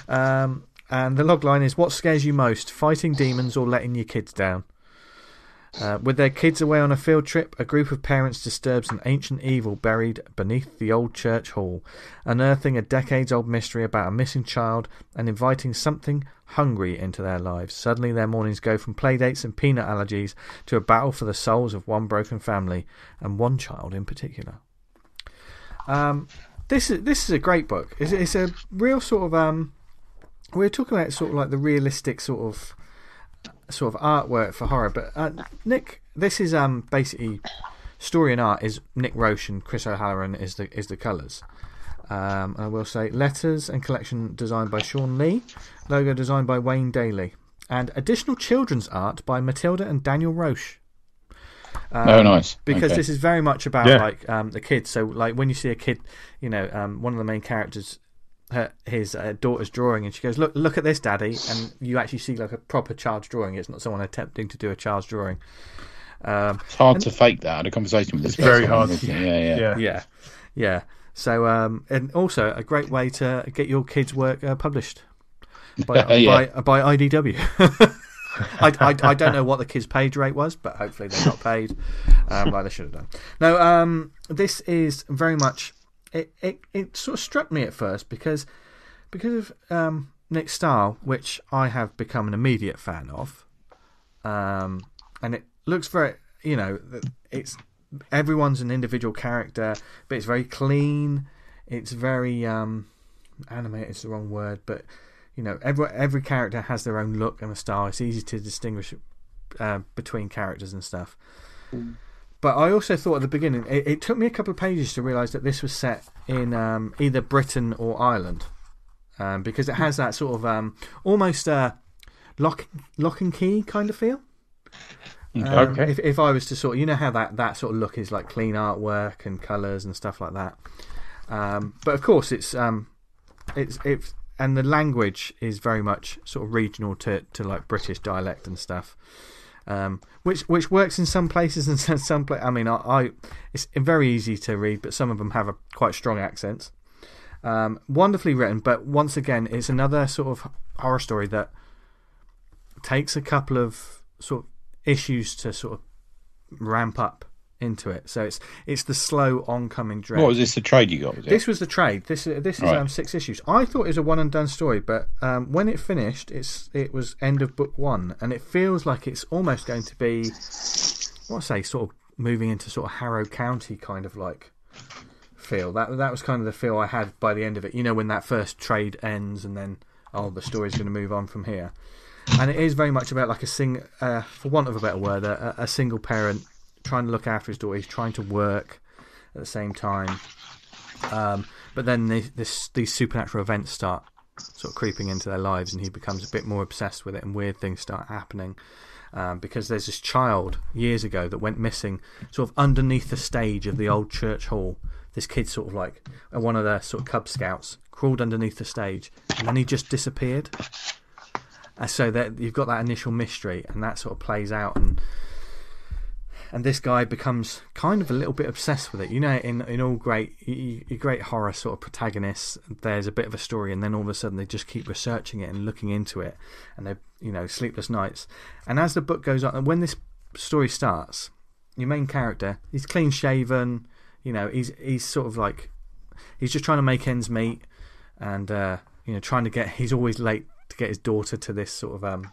B: and the logline is: "What scares you most? Fighting demons or letting your kids down?" With their kids away on a field trip, a group of parents disturbs an ancient evil buried beneath the old church hall, unearthing a decades-old mystery about a missing child and inviting something hungry into their lives. Suddenly their mornings go from playdates and peanut allergies to a battle for the souls of one broken family, and one child in particular. This is a great book. It's a real sort of... we're talking about sort of like the realistic sort of artwork for horror, but Nick, this is basically story and art is Nick Roche and Chris O'Halloran is the colours. I will say letters and collection designed by Sean Lee, logo designed by Wayne Daly, and additional children's art by Matilda and Daniel Roche.
C: Nice.
B: Because this is very much about the kids. So like when you see a kid, one of the main characters, his daughter's drawing, and she goes, look at this, Daddy, and you actually see like a proper child's drawing. It's not someone attempting to do a child's drawing.
C: It's hard to fake that. I had a conversation with this.
E: It's very hard.
B: Yeah. So and also a great way to get your kids' work published by IDW. I don't know what the kids' page rate was, but hopefully they got paid like they should have done. No, this is very much. It sort of struck me at first because of Nick's style, which I have become an immediate fan of, and it looks very, it's everyone's an individual character, but it's very clean. It's very animated. It's the wrong word, but every character has their own look and a style. It's easy to distinguish between characters and stuff. But I also thought at the beginning, it took me a couple of pages to realise that this was set in either Britain or Ireland, because it has that sort of almost lock and key kind of feel.
E: Okay.
B: If I was to sort of, how that sort of look is like clean artwork and colours and stuff like that. But of course, it's and the language is very much sort of regional to like British dialect and stuff. Which works in some places and some places. I mean, it's very easy to read, but some of them have quite strong accents. Wonderfully written, but once again, it's another sort of horror story that takes a couple of sort of issues to sort of ramp up into it. So it's the slow oncoming dread.
C: What was this? The trade you got? Was it?
B: This was the trade. This is
C: right.
B: 6 issues. I thought it was a one and done story, but when it finished, it was end of book 1, and it feels like it's almost going to be, sort of moving into sort of Harrow County kind of like feel. That was kind of the feel I had by the end of it. When that first trade ends, and then the story's going to move on from here. And it is very much about like for want of a better word, a single parent trying to look after his daughter. He's trying to work at the same time, but then these supernatural events start sort of creeping into their lives, and he becomes a bit more obsessed with it, and weird things start happening because there's this child years ago that went missing sort of underneath the stage of the old church hall. This kid sort of like one of the sort of Cub Scouts crawled underneath the stage, and then he just disappeared. So that you've got that initial mystery, and that sort of plays out, and this guy becomes kind of a little bit obsessed with it. In all great horror sort of protagonists, there's a bit of a story, and then all of a sudden they just keep researching it and looking into it, and they sleepless nights. And as the book goes on, and when this story starts, your main character, he's clean shaven. He's sort of like he's just trying to make ends meet, and trying to get. He's always late to get his daughter to this sort of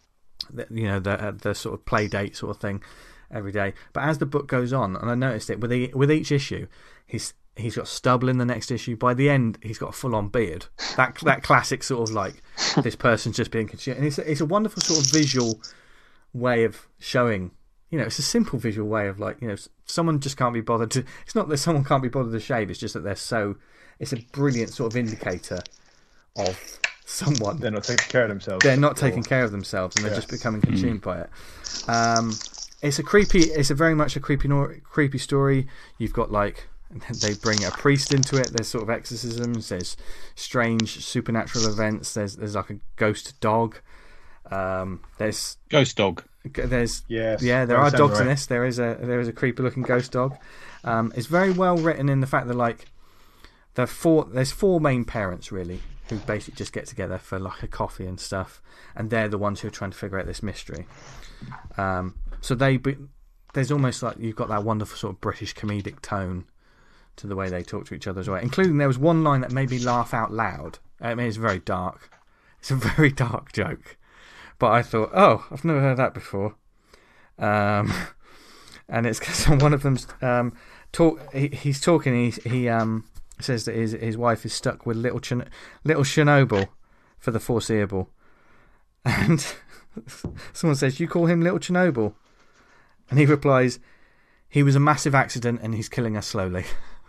B: the sort of play date sort of thing every day. But as the book goes on, and I noticed it with each issue, he's got stubble in the next issue. By the end, he's got a full on beard. That classic sort of like this person's just being consumed. And it's a wonderful sort of visual way of showing. It's a simple visual way of like someone just can't be bothered to. It's not that someone can't be bothered to shave. It's just that they're so. It's a brilliant sort of indicator of someone.
E: They're not taking care of themselves.
B: They're not taking care of themselves, and they're just becoming consumed by it. It's very much a creepy story. You've got like they bring a priest into it. There's sort of exorcisms. There's strange supernatural events. There's like a ghost dog. There's
C: ghost dog.
B: There's
E: yes.
B: Yeah, there are dogs in this. There is a creepy looking ghost dog. It's very well written in the fact that like there's 4 main parents really, who basically just get together for like a coffee and stuff, and they're the ones who are trying to figure out this mystery. So there's almost like you've got that wonderful sort of British comedic tone to the way they talk to each other as well. Including there was one line that made me laugh out loud. I mean, it's very dark. It's a very dark joke. But I thought, oh, I've never heard that before. And it's because one of them's he's talking. He says that his wife is stuck with little Chernobyl for the foreseeable, and someone says, "You call him Little Chernobyl?" And he replies, "He was a massive accident, and he's killing us slowly."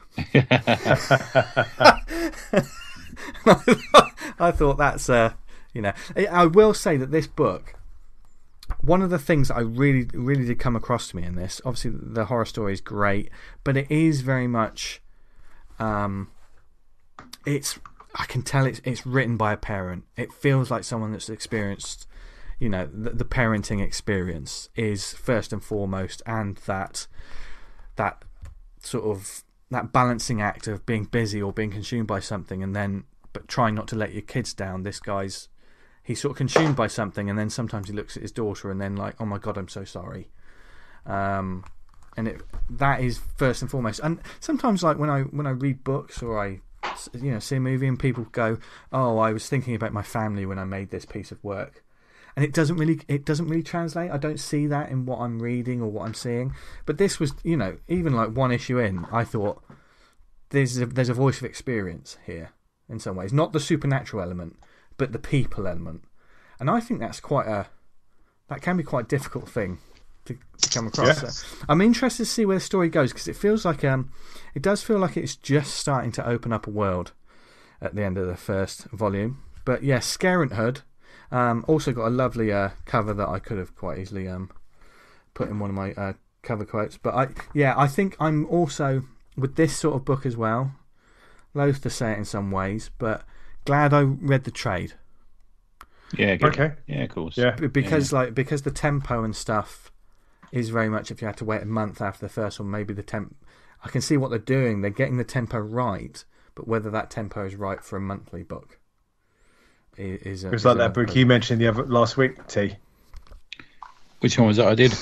B: I thought that's I will say that this book, one of the things that I really, really did come across to me in this, obviously the horror story is great, but it is very much, I can tell it's written by a parent. It feels like someone that's experienced, the parenting experience is first and foremost, and that sort of that balancing act of being busy or being consumed by something, but trying not to let your kids down. This guy's he's sort of consumed by something, and then sometimes he looks at his daughter and then like, oh my God, I'm so sorry. And that is first and foremost. And sometimes, like when I read books or I see a movie and people go, oh, I was thinking about my family when I made this piece of work, and it doesn't really translate. I don't see that in what I'm reading or what I'm seeing. But this was, even like one issue in, I thought there's a voice of experience here in some ways, not the supernatural element, but the people element. And I think that can be quite a difficult thing to come across.
E: Yes.
B: So I'm interested to see where the story goes, because it feels like it does feel like it's just starting to open up a world at the end of the first volume. But yes, Scarenthood also got a lovely cover that I could have quite easily put in one of my cover quotes. But I think I'm also with this sort of book as well, loath to say it in some ways, but glad I read the trade.
C: Yeah. Good.
E: Okay.
C: Yeah, of course.
E: Yeah.
B: Because the tempo and stuff is very much, if you had to wait a month after the first one, maybe I can see what they're doing. They're getting the tempo right, but whether that tempo is right for a monthly book is
E: it was like that book you mentioned last week, T.
C: Which one was that I did?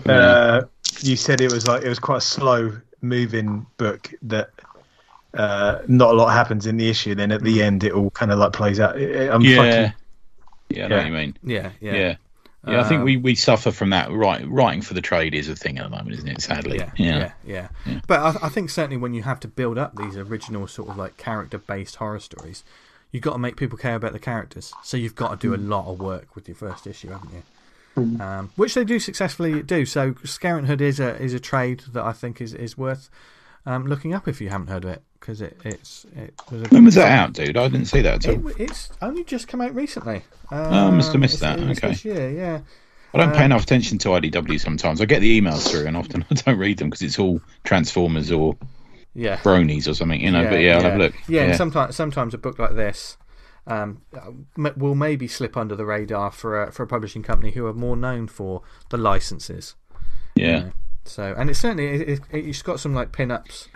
E: You said it was quite a slow moving book that not a lot happens in the issue. Then at the end, it all kind of like plays out.
C: I know what you mean.
B: Yeah.
C: I think we suffer from that. Writing for the trade is a thing at the moment, isn't it? Sadly.
B: Yeah. But I think certainly when you have to build up these original sort of like character-based horror stories, you've got to make people care about the characters. So you've got to do a lot of work with your first issue, haven't you? Which they do successfully do. So Scarenthood is a trade that I think is worth looking up if you haven't heard of it, because it was
C: when was that out, dude? I didn't see that at all.
B: It's only just come out recently.
C: I must have missed that. Okay.
B: This year, yeah.
C: I don't pay enough attention to IDW sometimes. I get the emails through, and often I don't read them because it's all Transformers or bronies or something, But I'll have a look.
B: Yeah, and sometimes a book like this will maybe slip under the radar for a publishing company who are more known for the licenses.
C: Yeah.
B: So, and it's certainly it's got some like pin-ups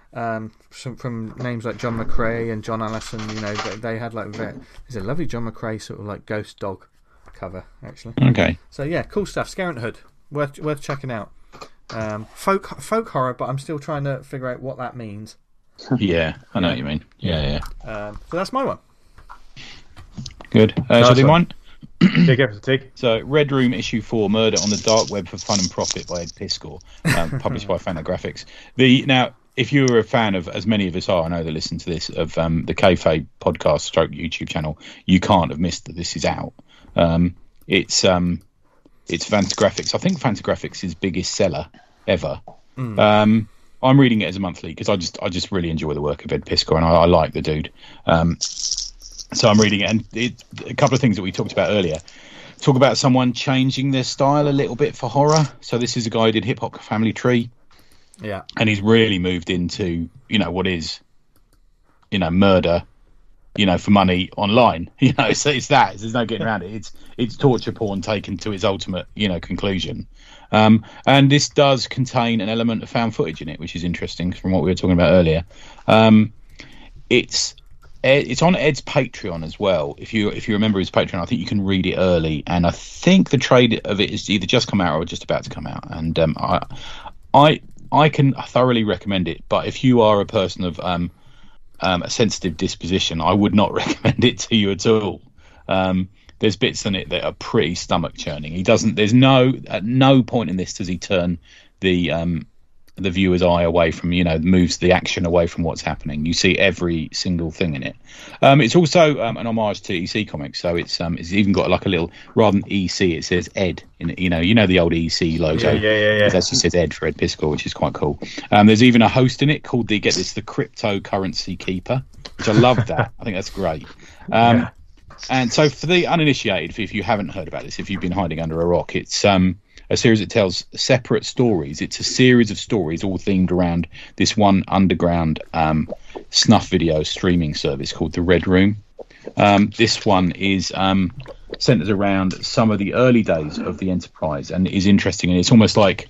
B: from names like John McCrae and John Allison. They had like there's a lovely John McCrae sort of like ghost dog cover actually.
C: Okay.
B: So yeah, cool stuff. Scarenthood, worth checking out. Folk horror, but I'm still trying to figure out what that means.
C: Yeah, I know what you mean. Yeah.
B: So that's my one.
C: Good. Shall I do mine?
E: Yeah, go for the take.
C: So, Red Room issue 4, Murder on the Dark Web for Fun and Profit by Ed Piscor, published by Fantagraphics. Now, if you were a fan of, as many of us are, I know that listen to this, of the Kayfabe podcast stroke YouTube channel, you can't have missed that this is out. It's Fantagraphics. I think Fantagraphics' is biggest seller ever. I'm reading it as a monthly because I just really enjoy the work of Ed Piscor, and I like the dude. So I'm reading it, and a couple of things that we talked about earlier. Talk about someone changing their style a little bit for horror. So this is a guy who did Hip Hop Family Tree.
B: Yeah. And
C: he's really moved into, what is, murder, for money online. So it's that. There's no getting around it. It's torture porn taken to its ultimate, conclusion. And this does contain an element of found footage in it, which is interesting from what we were talking about earlier. It's It's on Ed's Patreon as well. If you remember his Patreon, I think you can read it early, and I think the trade of it is either just come out or just about to come out. And I can thoroughly recommend it. But if you are a person of a sensitive disposition, I would not recommend it to you at all. There's bits in it that are pretty stomach churning. At no point in this does he turn the viewer's eye away from, moves the action away from what's happening. You see every single thing in it. It's also an homage to EC Comics, so it's even got like a little, rather than EC, it says Ed. The old EC logo.
E: Yeah.
C: It actually says Ed for Ed Piskel, which is quite cool. There's even a host in it called the Cryptocurrency Keeper, which I love that. I think that's great. And so for the uninitiated, if you haven't heard about this, if you've been hiding under a rock, it's a series that tells separate stories. It's a series of stories all themed around this one underground snuff video streaming service called the Red Room. This one is centered around some of the early days of the Enterprise and is interesting. And it's almost like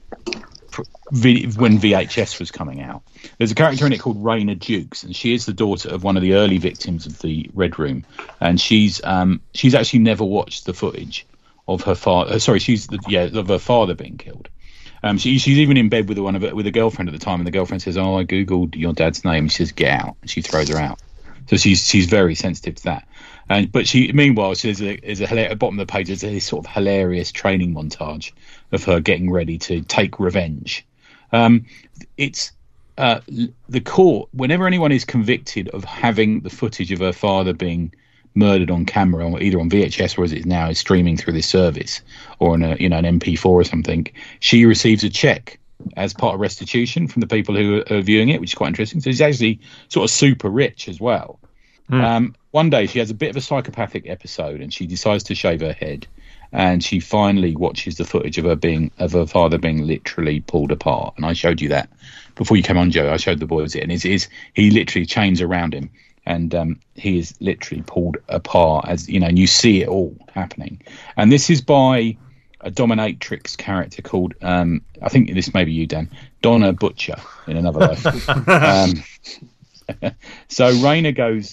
C: when VHS was coming out. There's a character in it called Raina Dukes, and she is the daughter of one of the early victims of the Red Room. And she's actually never watched the footage of her father. Of her father being killed. She's even in bed with a girlfriend at the time, and the girlfriend says, "Oh, I googled your dad's name." And she says, "Get out!" And she throws her out. So she's very sensitive to that. But meanwhile, there's at the bottom of the page, there's this sort of hilarious training montage of her getting ready to take revenge. It's the court. Whenever anyone is convicted of having the footage of her father being murdered on camera, or either on VHS or as it is now is streaming through this service, or on an MP4 or something, she receives a check as part of restitution from the people who are viewing it, which is quite interesting. So she's actually sort of super rich as well. One day she has a bit of a psychopathic episode and she decides to shave her head, and she finally watches the footage of her father being literally pulled apart. And I showed you that before you came on, Joe. I showed the boys it, and he literally chains around him, and he is literally pulled apart, and you see it all happening. And this is by a dominatrix character called, I think this may be you, Dan, Donna Butcher in another life. So Raina goes,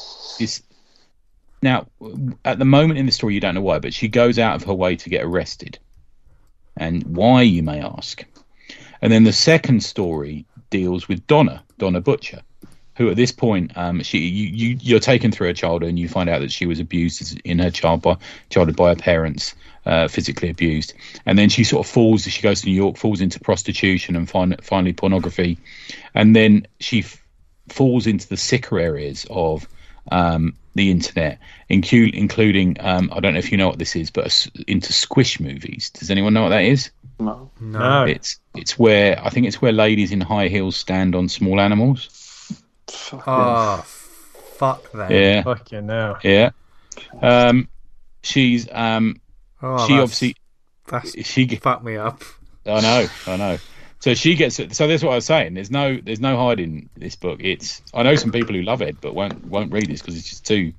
C: now, at the moment in the story, you don't know why, but she goes out of her way to get arrested. And why, you may ask. And then the second story deals with Donna Butcher, who at this point, you're taken through her childhood, and you find out that she was abused in her childhood by her parents, physically abused. And then she sort of she goes to New York, falls into prostitution and finally pornography. And then she falls into the sicker areas of the internet, including, I don't know if you know what this is, but into squish movies. Does anyone know what that is?
D: No.
C: It's where, I think it's where ladies in high heels stand on small animals.
B: Fuck that.
C: Yeah.
E: Fuck you now.
C: Yeah. She's she
B: fucked me up.
C: I know. So she gets it. So that's what I was saying. There's no hiding this book. I know some people who love it but won't read this because it's just too,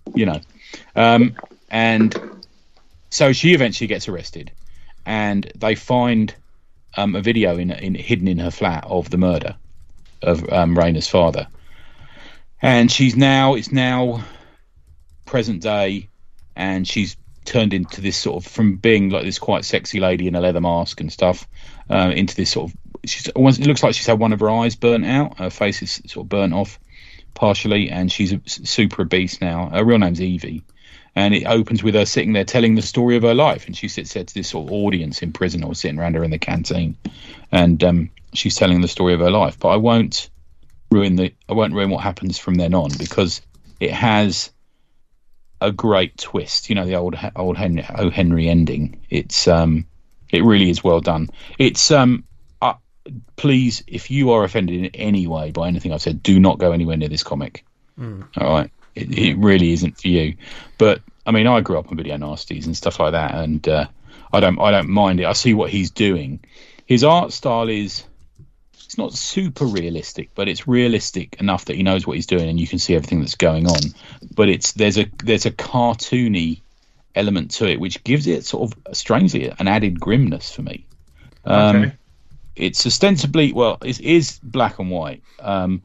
C: and so she eventually gets arrested, and they find a video hidden in her flat of the murder of Raina's father. And it's now present day, and she's turned into this sort of, from being like this quite sexy lady in a leather mask and stuff, into this sort of, it looks like she's had one of her eyes burnt out. Her face is sort of burnt off partially, and she's super obese now. Her real name's Evie, and it opens with her sitting there telling the story of her life, and she sits there to this sort of audience in prison or sitting around her in the canteen, and she's telling the story of her life. But I won't ruin what happens from then on, because it has a great twist. The old Henry ending. It really is well done. It's please, if you are offended in any way by anything I've said, do not go anywhere near this comic. All right, it really isn't for you. But I mean, I grew up on video nasties and stuff like that, and I don't mind it. I see what he's doing. His art style it's not super realistic, but it's realistic enough that he knows what he's doing, and you can see everything that's going on. But there's a cartoony element to it, which gives it sort of strangely an added grimness for me. Okay. It's ostensibly, it is black and white,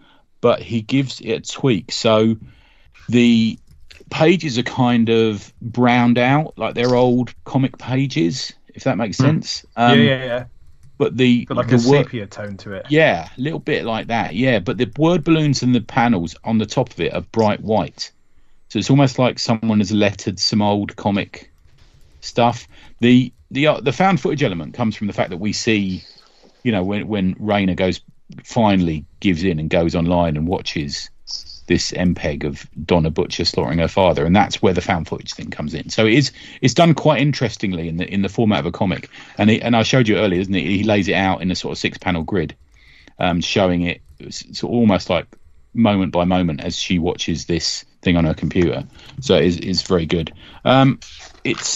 C: but he gives it a tweak. So the pages are kind of browned out, like they're old comic pages, if that makes sense.
E: Yeah.
C: But the
E: Got like
C: the
E: a sepia tone to it.
C: yeah, a little bit like that. Yeah, but the word balloons and the panels on the top of it are bright white, so it's almost like someone has lettered some old comic stuff. The found footage element comes from the fact that we see, when Raina finally gives in and goes online and watches this MPEG of Donna Butcher slaughtering her father, and that's where the found footage thing comes in. So it's done quite interestingly in the format of a comic, and I showed you earlier, isn't it? He lays it out in a sort of 6-panel grid, showing it sort of almost like moment by moment as she watches this thing on her computer. So it is very good. It's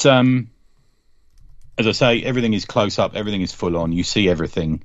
C: as I say, everything is close up, everything is full on. You see everything.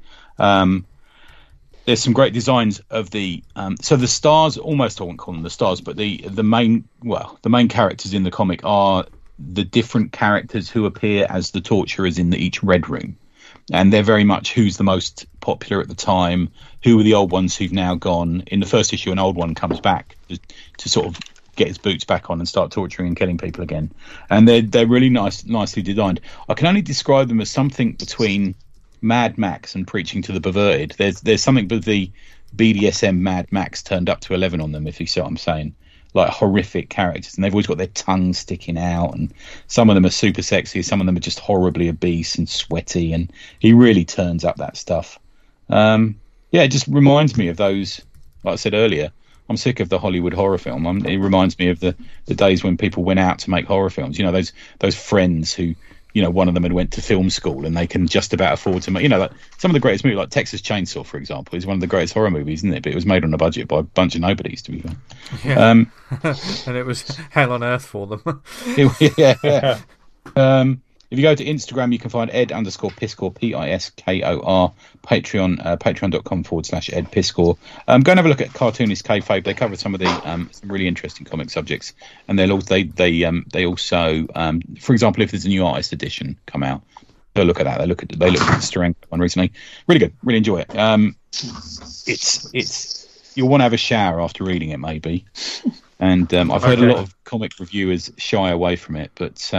C: There's some great designs of the so the stars, almost I won't call them the stars, but the main characters in the comic are the different characters who appear as the torturers in each red room, and they're very much who's the most popular at the time, who are the old ones who've now gone. In the first issue, an old one comes back to sort of get his boots back on and start torturing and killing people again, and they're really nicely designed. I can only describe them as something between Mad Max and Preaching to the Perverted. There's something with the BDSM Mad Max turned up to 11 on them, if you see what I'm saying. Like horrific characters, and they've always got their tongues sticking out, and some of them are super sexy, some of them are just horribly obese and sweaty, and he really turns up that stuff. It just reminds me of those, like I said earlier, I'm sick of the Hollywood horror film. It reminds me of the days when people went out to make horror films. Those friends who, one of them had went to film school and they can just about afford to make, like some of the greatest movies, like Texas Chainsaw, for example, is one of the greatest horror movies, isn't it? But it was made on a budget by a bunch of nobodies, to be fair.
B: Yeah. And it was hell on earth for them.
C: Yeah. If you go to Instagram, you can find Ed_Piskor, Piskor, Patreon.com/Ed Piskor. Go and have a look at Cartoonist Kayfabe. They cover some of the some really interesting comic subjects, and they also, for example, if there's a new artist edition come out, they'll look at that. They look at the Scarenthood one recently. Really good. Really enjoy it. It's you'll want to have a shower after reading it, maybe. And I've heard a lot of comic reviewers shy away from it, but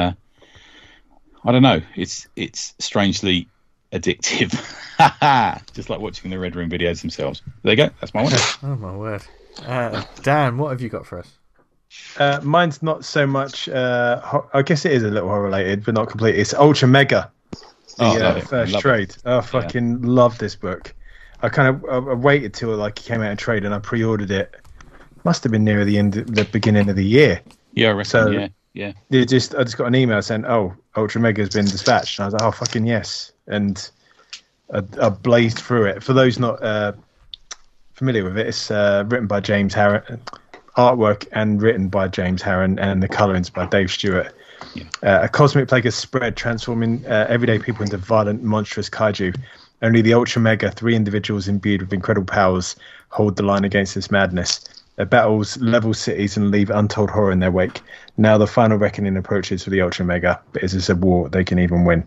C: I don't know. It's strangely addictive, just like watching the Red Room videos themselves. There you go. That's my one.
B: Oh my word, Dan, what have you got for us?
E: Mine's not so much. I guess it is a little horror related, but not completely. It's Ultra Mega, the first trade. I fucking love this book. I waited till it came out in trade, and I pre-ordered it. Must have been near the beginning of the year.
C: Yeah, I reckon. So, yeah.
E: I just got an email saying, "Oh, Ultra Mega has been dispatched," and I was like, "Oh, fucking yes!" And I blazed through it. For those not familiar with it, it's written by James Harron, artwork and written by James Harron, and the colorings by Dave Stewart. Yeah. A cosmic plague has spread, transforming everyday people into violent, monstrous kaiju. Only the Ultra Mega, 3 individuals imbued with incredible powers, hold the line against this madness. Their battles level cities and leave untold horror in their wake. Now the final reckoning approaches for the Ultra Mega, but is this a war they can even win?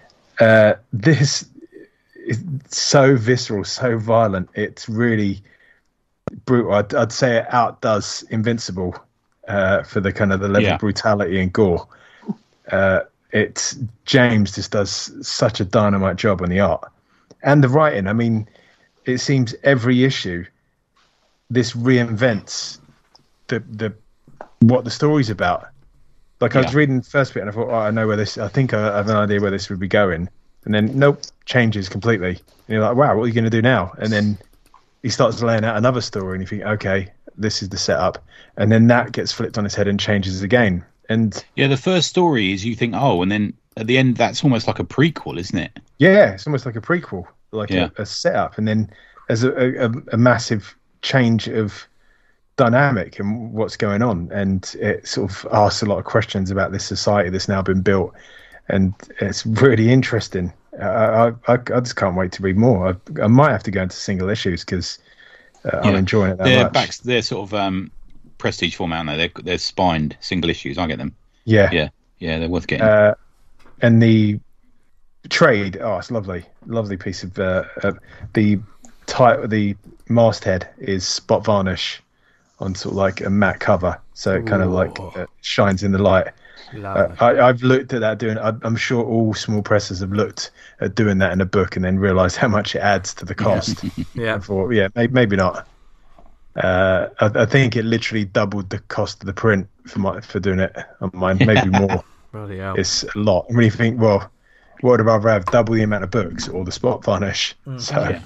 E: This is so visceral, so violent. It's really brutal. I'd say it outdoes Invincible for the kind of the level of brutality and gore. It's James just does such a dynamite job on the art and the writing. I mean, it seems every issue this reinvents the what the story's about. Like I was reading the first bit and I thought, I know where this. I think I have an idea where this would be going, and then nope, changes completely. And you're like, wow, what are you going to do now? And then he starts laying out another story, and you think, okay, this is the setup, and then that gets flipped on its head and changes again. And
C: the first story is you think, oh, and then at the end, that's almost like a prequel, isn't it?
E: Yeah, it's almost like a prequel, like a setup, and then there's a massive change of dynamic and what's going on, and it sort of asks a lot of questions about this society that's now been built, and it's really interesting. I just can't wait to read more. I might have to go into single issues because I'm enjoying it that much.
C: They're sort of prestige format, aren't they? They're spined single issues. I get them.
E: Yeah,
C: they're worth getting.
E: And the trade, it's lovely piece of the the masthead is spot varnish on sort of like a matte cover, so it kind of like shines in the light. I've looked at that I'm sure all small presses have looked at doing that in a book and then realised how much it adds to the cost.
B: Yeah.
E: And thought, maybe not. I think it literally doubled the cost of the print for doing it on mine, maybe more.
B: Bloody hell.
E: It's a lot. And when you think, well, what would I rather have, double the amount of books or the spot varnish? So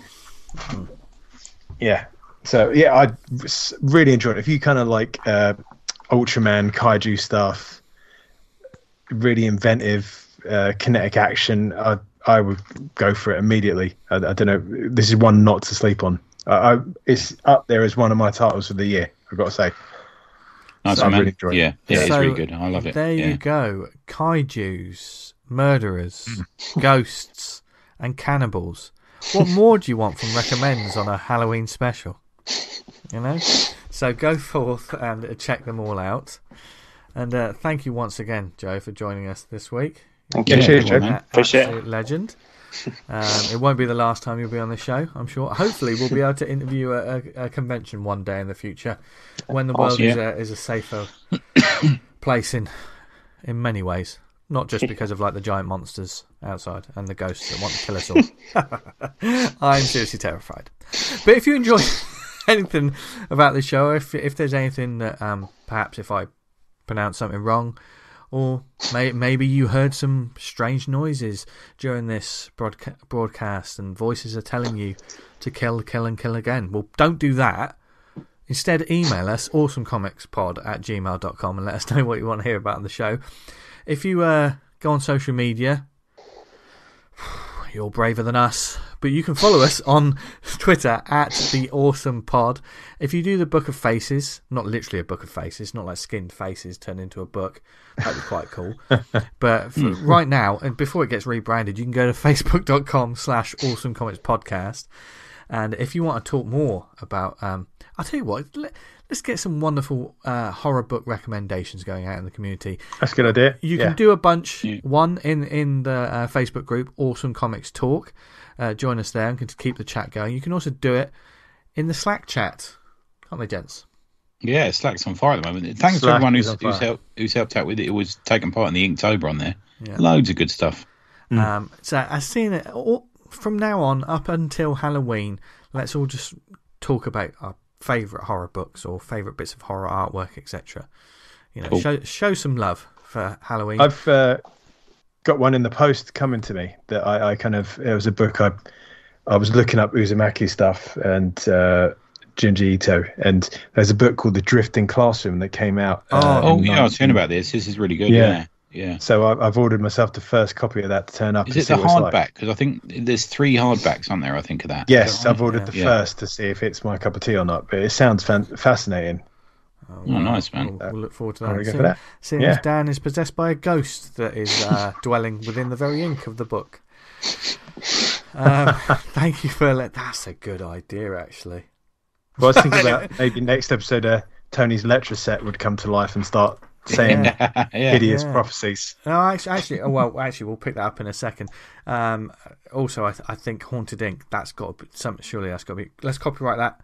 E: I really enjoyed it. If you kind of like Ultraman kaiju stuff, really inventive kinetic action, I would go for it immediately. I don't know, this is one not to sleep on. It's up there as one of my titles of the year, I've got to say.
C: Nice,
E: so
C: man.
E: Really enjoyed it.
C: It's really good. I love it.
B: There you go. Kaijus, murderers, ghosts, and cannibals. What more do you want from recommends on a Halloween special? You know? So go forth and check them all out. And thank you once again, Joe, for joining us this week.
D: Thank you.
E: Cheers, Joe.
D: Appreciate it.
B: Legend. It won't be the last time you'll be on the show, I'm sure. Hopefully we'll be able to interview a convention one day in the future when the world is a safer place in many ways, not just because of like the giant monsters outside and the ghosts that want to kill us all. I'm seriously terrified. But if you enjoy anything about the show, if there's anything that perhaps if I pronounce something wrong, or maybe you heard some strange noises during this broadcast and voices are telling you to kill and kill again. Well, don't do that. Instead, email us, awesomecomicspod@gmail.com, and let us know what you want to hear about on the show. If you go on social media, you're braver than us, but you can follow us on Twitter @TheAwesomePod. If you do the Book of Faces, not literally a Book of Faces, not like skinned faces turned into a book, that'd be quite cool. But for right now, and before it gets rebranded, you can go to facebook.com/awesomecomicspodcast. And if you want to talk more about, I'll tell you what, let's get some wonderful horror book recommendations going out in the community.
E: That's a good idea.
B: You can do a bunch. One in the Facebook group, Awesome Comics Talk. Join us there and can keep the chat going. You can also do it in the Slack chat, can't they, gents?
C: Yeah, Slack's on fire at the moment. Thanks to everyone who's helped out with it. It was taking part in the Inktober on there. Yeah. Loads of good stuff.
B: So I've seen it from now on up until Halloween. Let's all just talk about our favourite horror books or favourite bits of horror artwork, etc. You know, cool. show some love for Halloween.
E: I've got one in the post coming to me that I kind of, it was a book I was looking up Uzumaki stuff and Junji Ito, and there's a book called The Drifting Classroom that came out.
C: I was hearing about this. This is really good. Yeah.
E: So I've ordered myself the first copy of that to turn up.
C: Is it the hardback? Because I think there's 3 hardbacks, aren't there? I think of that.
E: Yes, I've ordered the first to see if it's my cup of tea or not. But it sounds fascinating.
C: Oh, nice, man.
B: We'll look forward to that. Seeing as Dan is possessed by a ghost that is dwelling within the very ink of the book. Thank you for that's a good idea, actually.
E: Well, I was thinking about maybe next episode, Tony's lecture set would come to life and start saying hideous prophecies.
B: No, actually, we'll pick that up in a second. Also, I think Haunted Ink. That's got to be some. Surely that's got to be. Let's copyright that.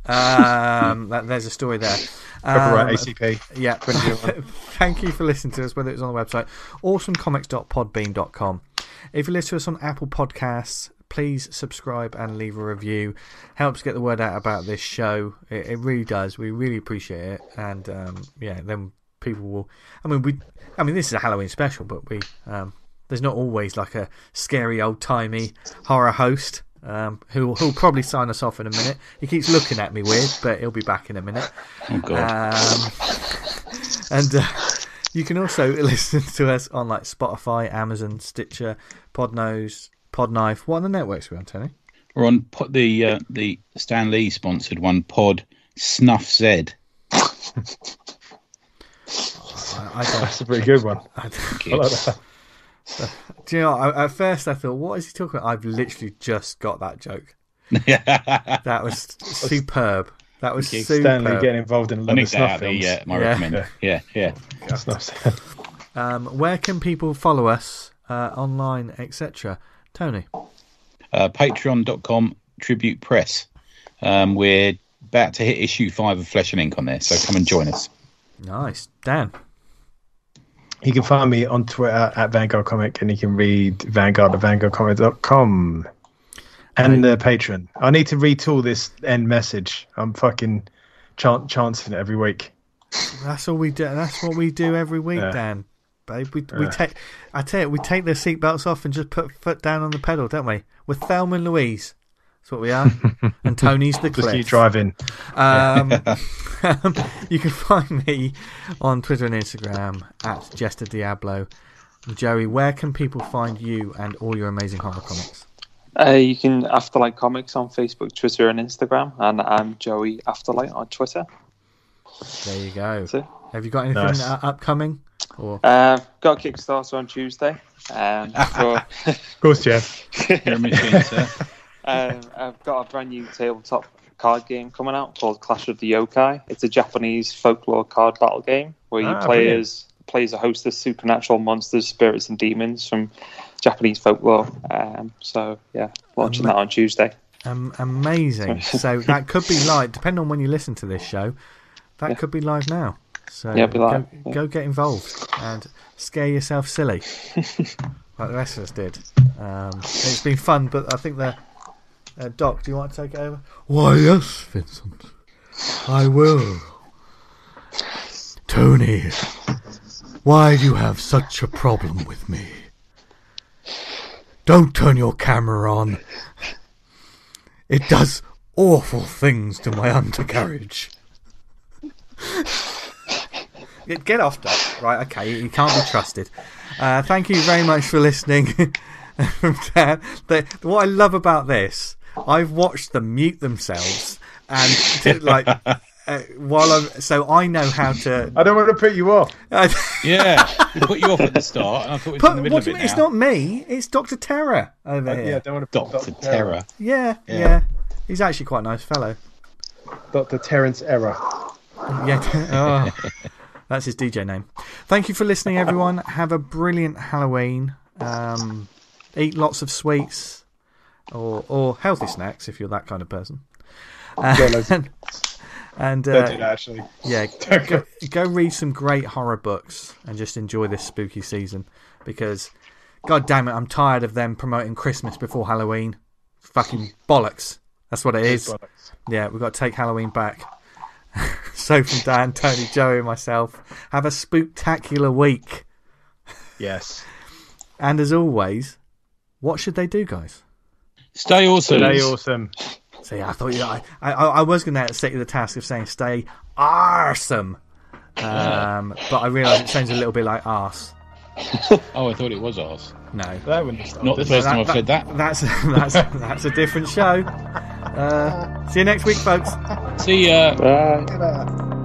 B: There's a story there.
E: Copyright ACP.
B: Yeah. Thank you for listening to us, whether it's on the website awesomecomics.podbean.com. If you listen to us on Apple Podcasts, please subscribe and leave a review. Helps get the word out about this show. It really does. We really appreciate it. And then people will. I mean, this is a Halloween special, but there's not always like a scary old timey horror host. Who'll probably sign us off in a minute. He keeps looking at me weird, but he'll be back in a minute.
C: Oh God!
B: And you can also listen to us on like Spotify, Amazon, Stitcher, Podnose, Podknife. What are the networks we're on, Tony?
C: We're on the Stan Lee sponsored one, Pod Snuff Z.
E: That's a pretty good one. I like that.
B: Do you know, at first I thought, what is he talking about? I've literally just got that joke. That was superb. That was superb.
E: Stanley getting involved in a lot of snuff films.
C: My recommend. Yeah.
B: Where can people follow us online, etc.? Tony?
C: Patreon.com Tribute Press. We're about to hit issue 5 of Flesh and Ink on there, so come and join us.
B: Nice. Dan?
E: You can find me on Twitter at Vanguard Comic, and you can read Vanguard at vanguardcomic.com. And the Patreon. I need to retool this end message. I'm fucking chancing it every week.
B: That's all we do. That's what we do every week, Dan. Babe, we take. I tell you, we take the seatbelts off and just put foot down on the pedal, don't we? We're Thelma and Louise. That's what we are. And Tony's the cliff.
E: Just keep driving.
B: You can find me on Twitter and Instagram at Jester Diablo. Joey, where can people find you and all your amazing horror comics?
D: You can Afterlight Comics on Facebook, Twitter, and Instagram, and I'm Joey Afterlight on Twitter.
B: There you go.
D: That's it.
B: Have you got anything upcoming? Or
D: got a Kickstarter on Tuesday.
E: Of course, Jeff.
C: You're a machine, sir.
D: I've got a brand new tabletop card game coming out called Clash of the Yokai. It's a Japanese folklore card battle game where you play as a host of supernatural monsters, spirits, and demons from Japanese folklore. So yeah, launching that on Tuesday.
B: Amazing. So that could be live, depending on when you listen to this show. That could be live now. So go get involved and scare yourself silly, like the rest of us did. It's been fun, but I think the Doc, do you want to take it over?
A: Why, yes, Vincent. I will. Tony, why do you have such a problem with me? Don't turn your camera on. It does awful things to my undercarriage.
B: Get off, Doc. Right, okay, you can't be trusted. Thank you very much for listening. What I love about this, I've watched them mute themselves and so I know how to.
E: I don't want to put you off.
C: Yeah, we put you off at the start, and I thought it was in the middle of it now.
B: It's not me. It's Dr. Terror over here.
E: Yeah, don't want to put
C: Dr. Terror.
B: Yeah. He's actually quite a nice fellow.
E: Dr. Terrence Error.
B: Yeah. Oh, that's his DJ name. Thank you for listening, everyone. Have a brilliant Halloween. Eat lots of sweets or healthy snacks if you're that kind of person. And
E: don't do that, actually.
B: Yeah, go read some great horror books and just enjoy this spooky season, because god damn it, I'm tired of them promoting Christmas before Halloween. Fucking bollocks. That's what it is. Yeah, we've got to take Halloween back. So from Dan, Tony, Joey and myself, have a spooktacular week.
E: Yes.
B: And as always, what should they do, guys?
C: Stay awesome.
E: Stay awesome.
B: See, I thought I was going to set you the task of saying stay ARGHsome, but I realised it sounds a little bit like arse.
C: Oh, I thought it was arse.
B: No,
E: That wouldn't stop.
C: Not the first time I've said that.
B: That's a different show. See you next week, folks.
C: See ya.
D: Bye.
E: Get out.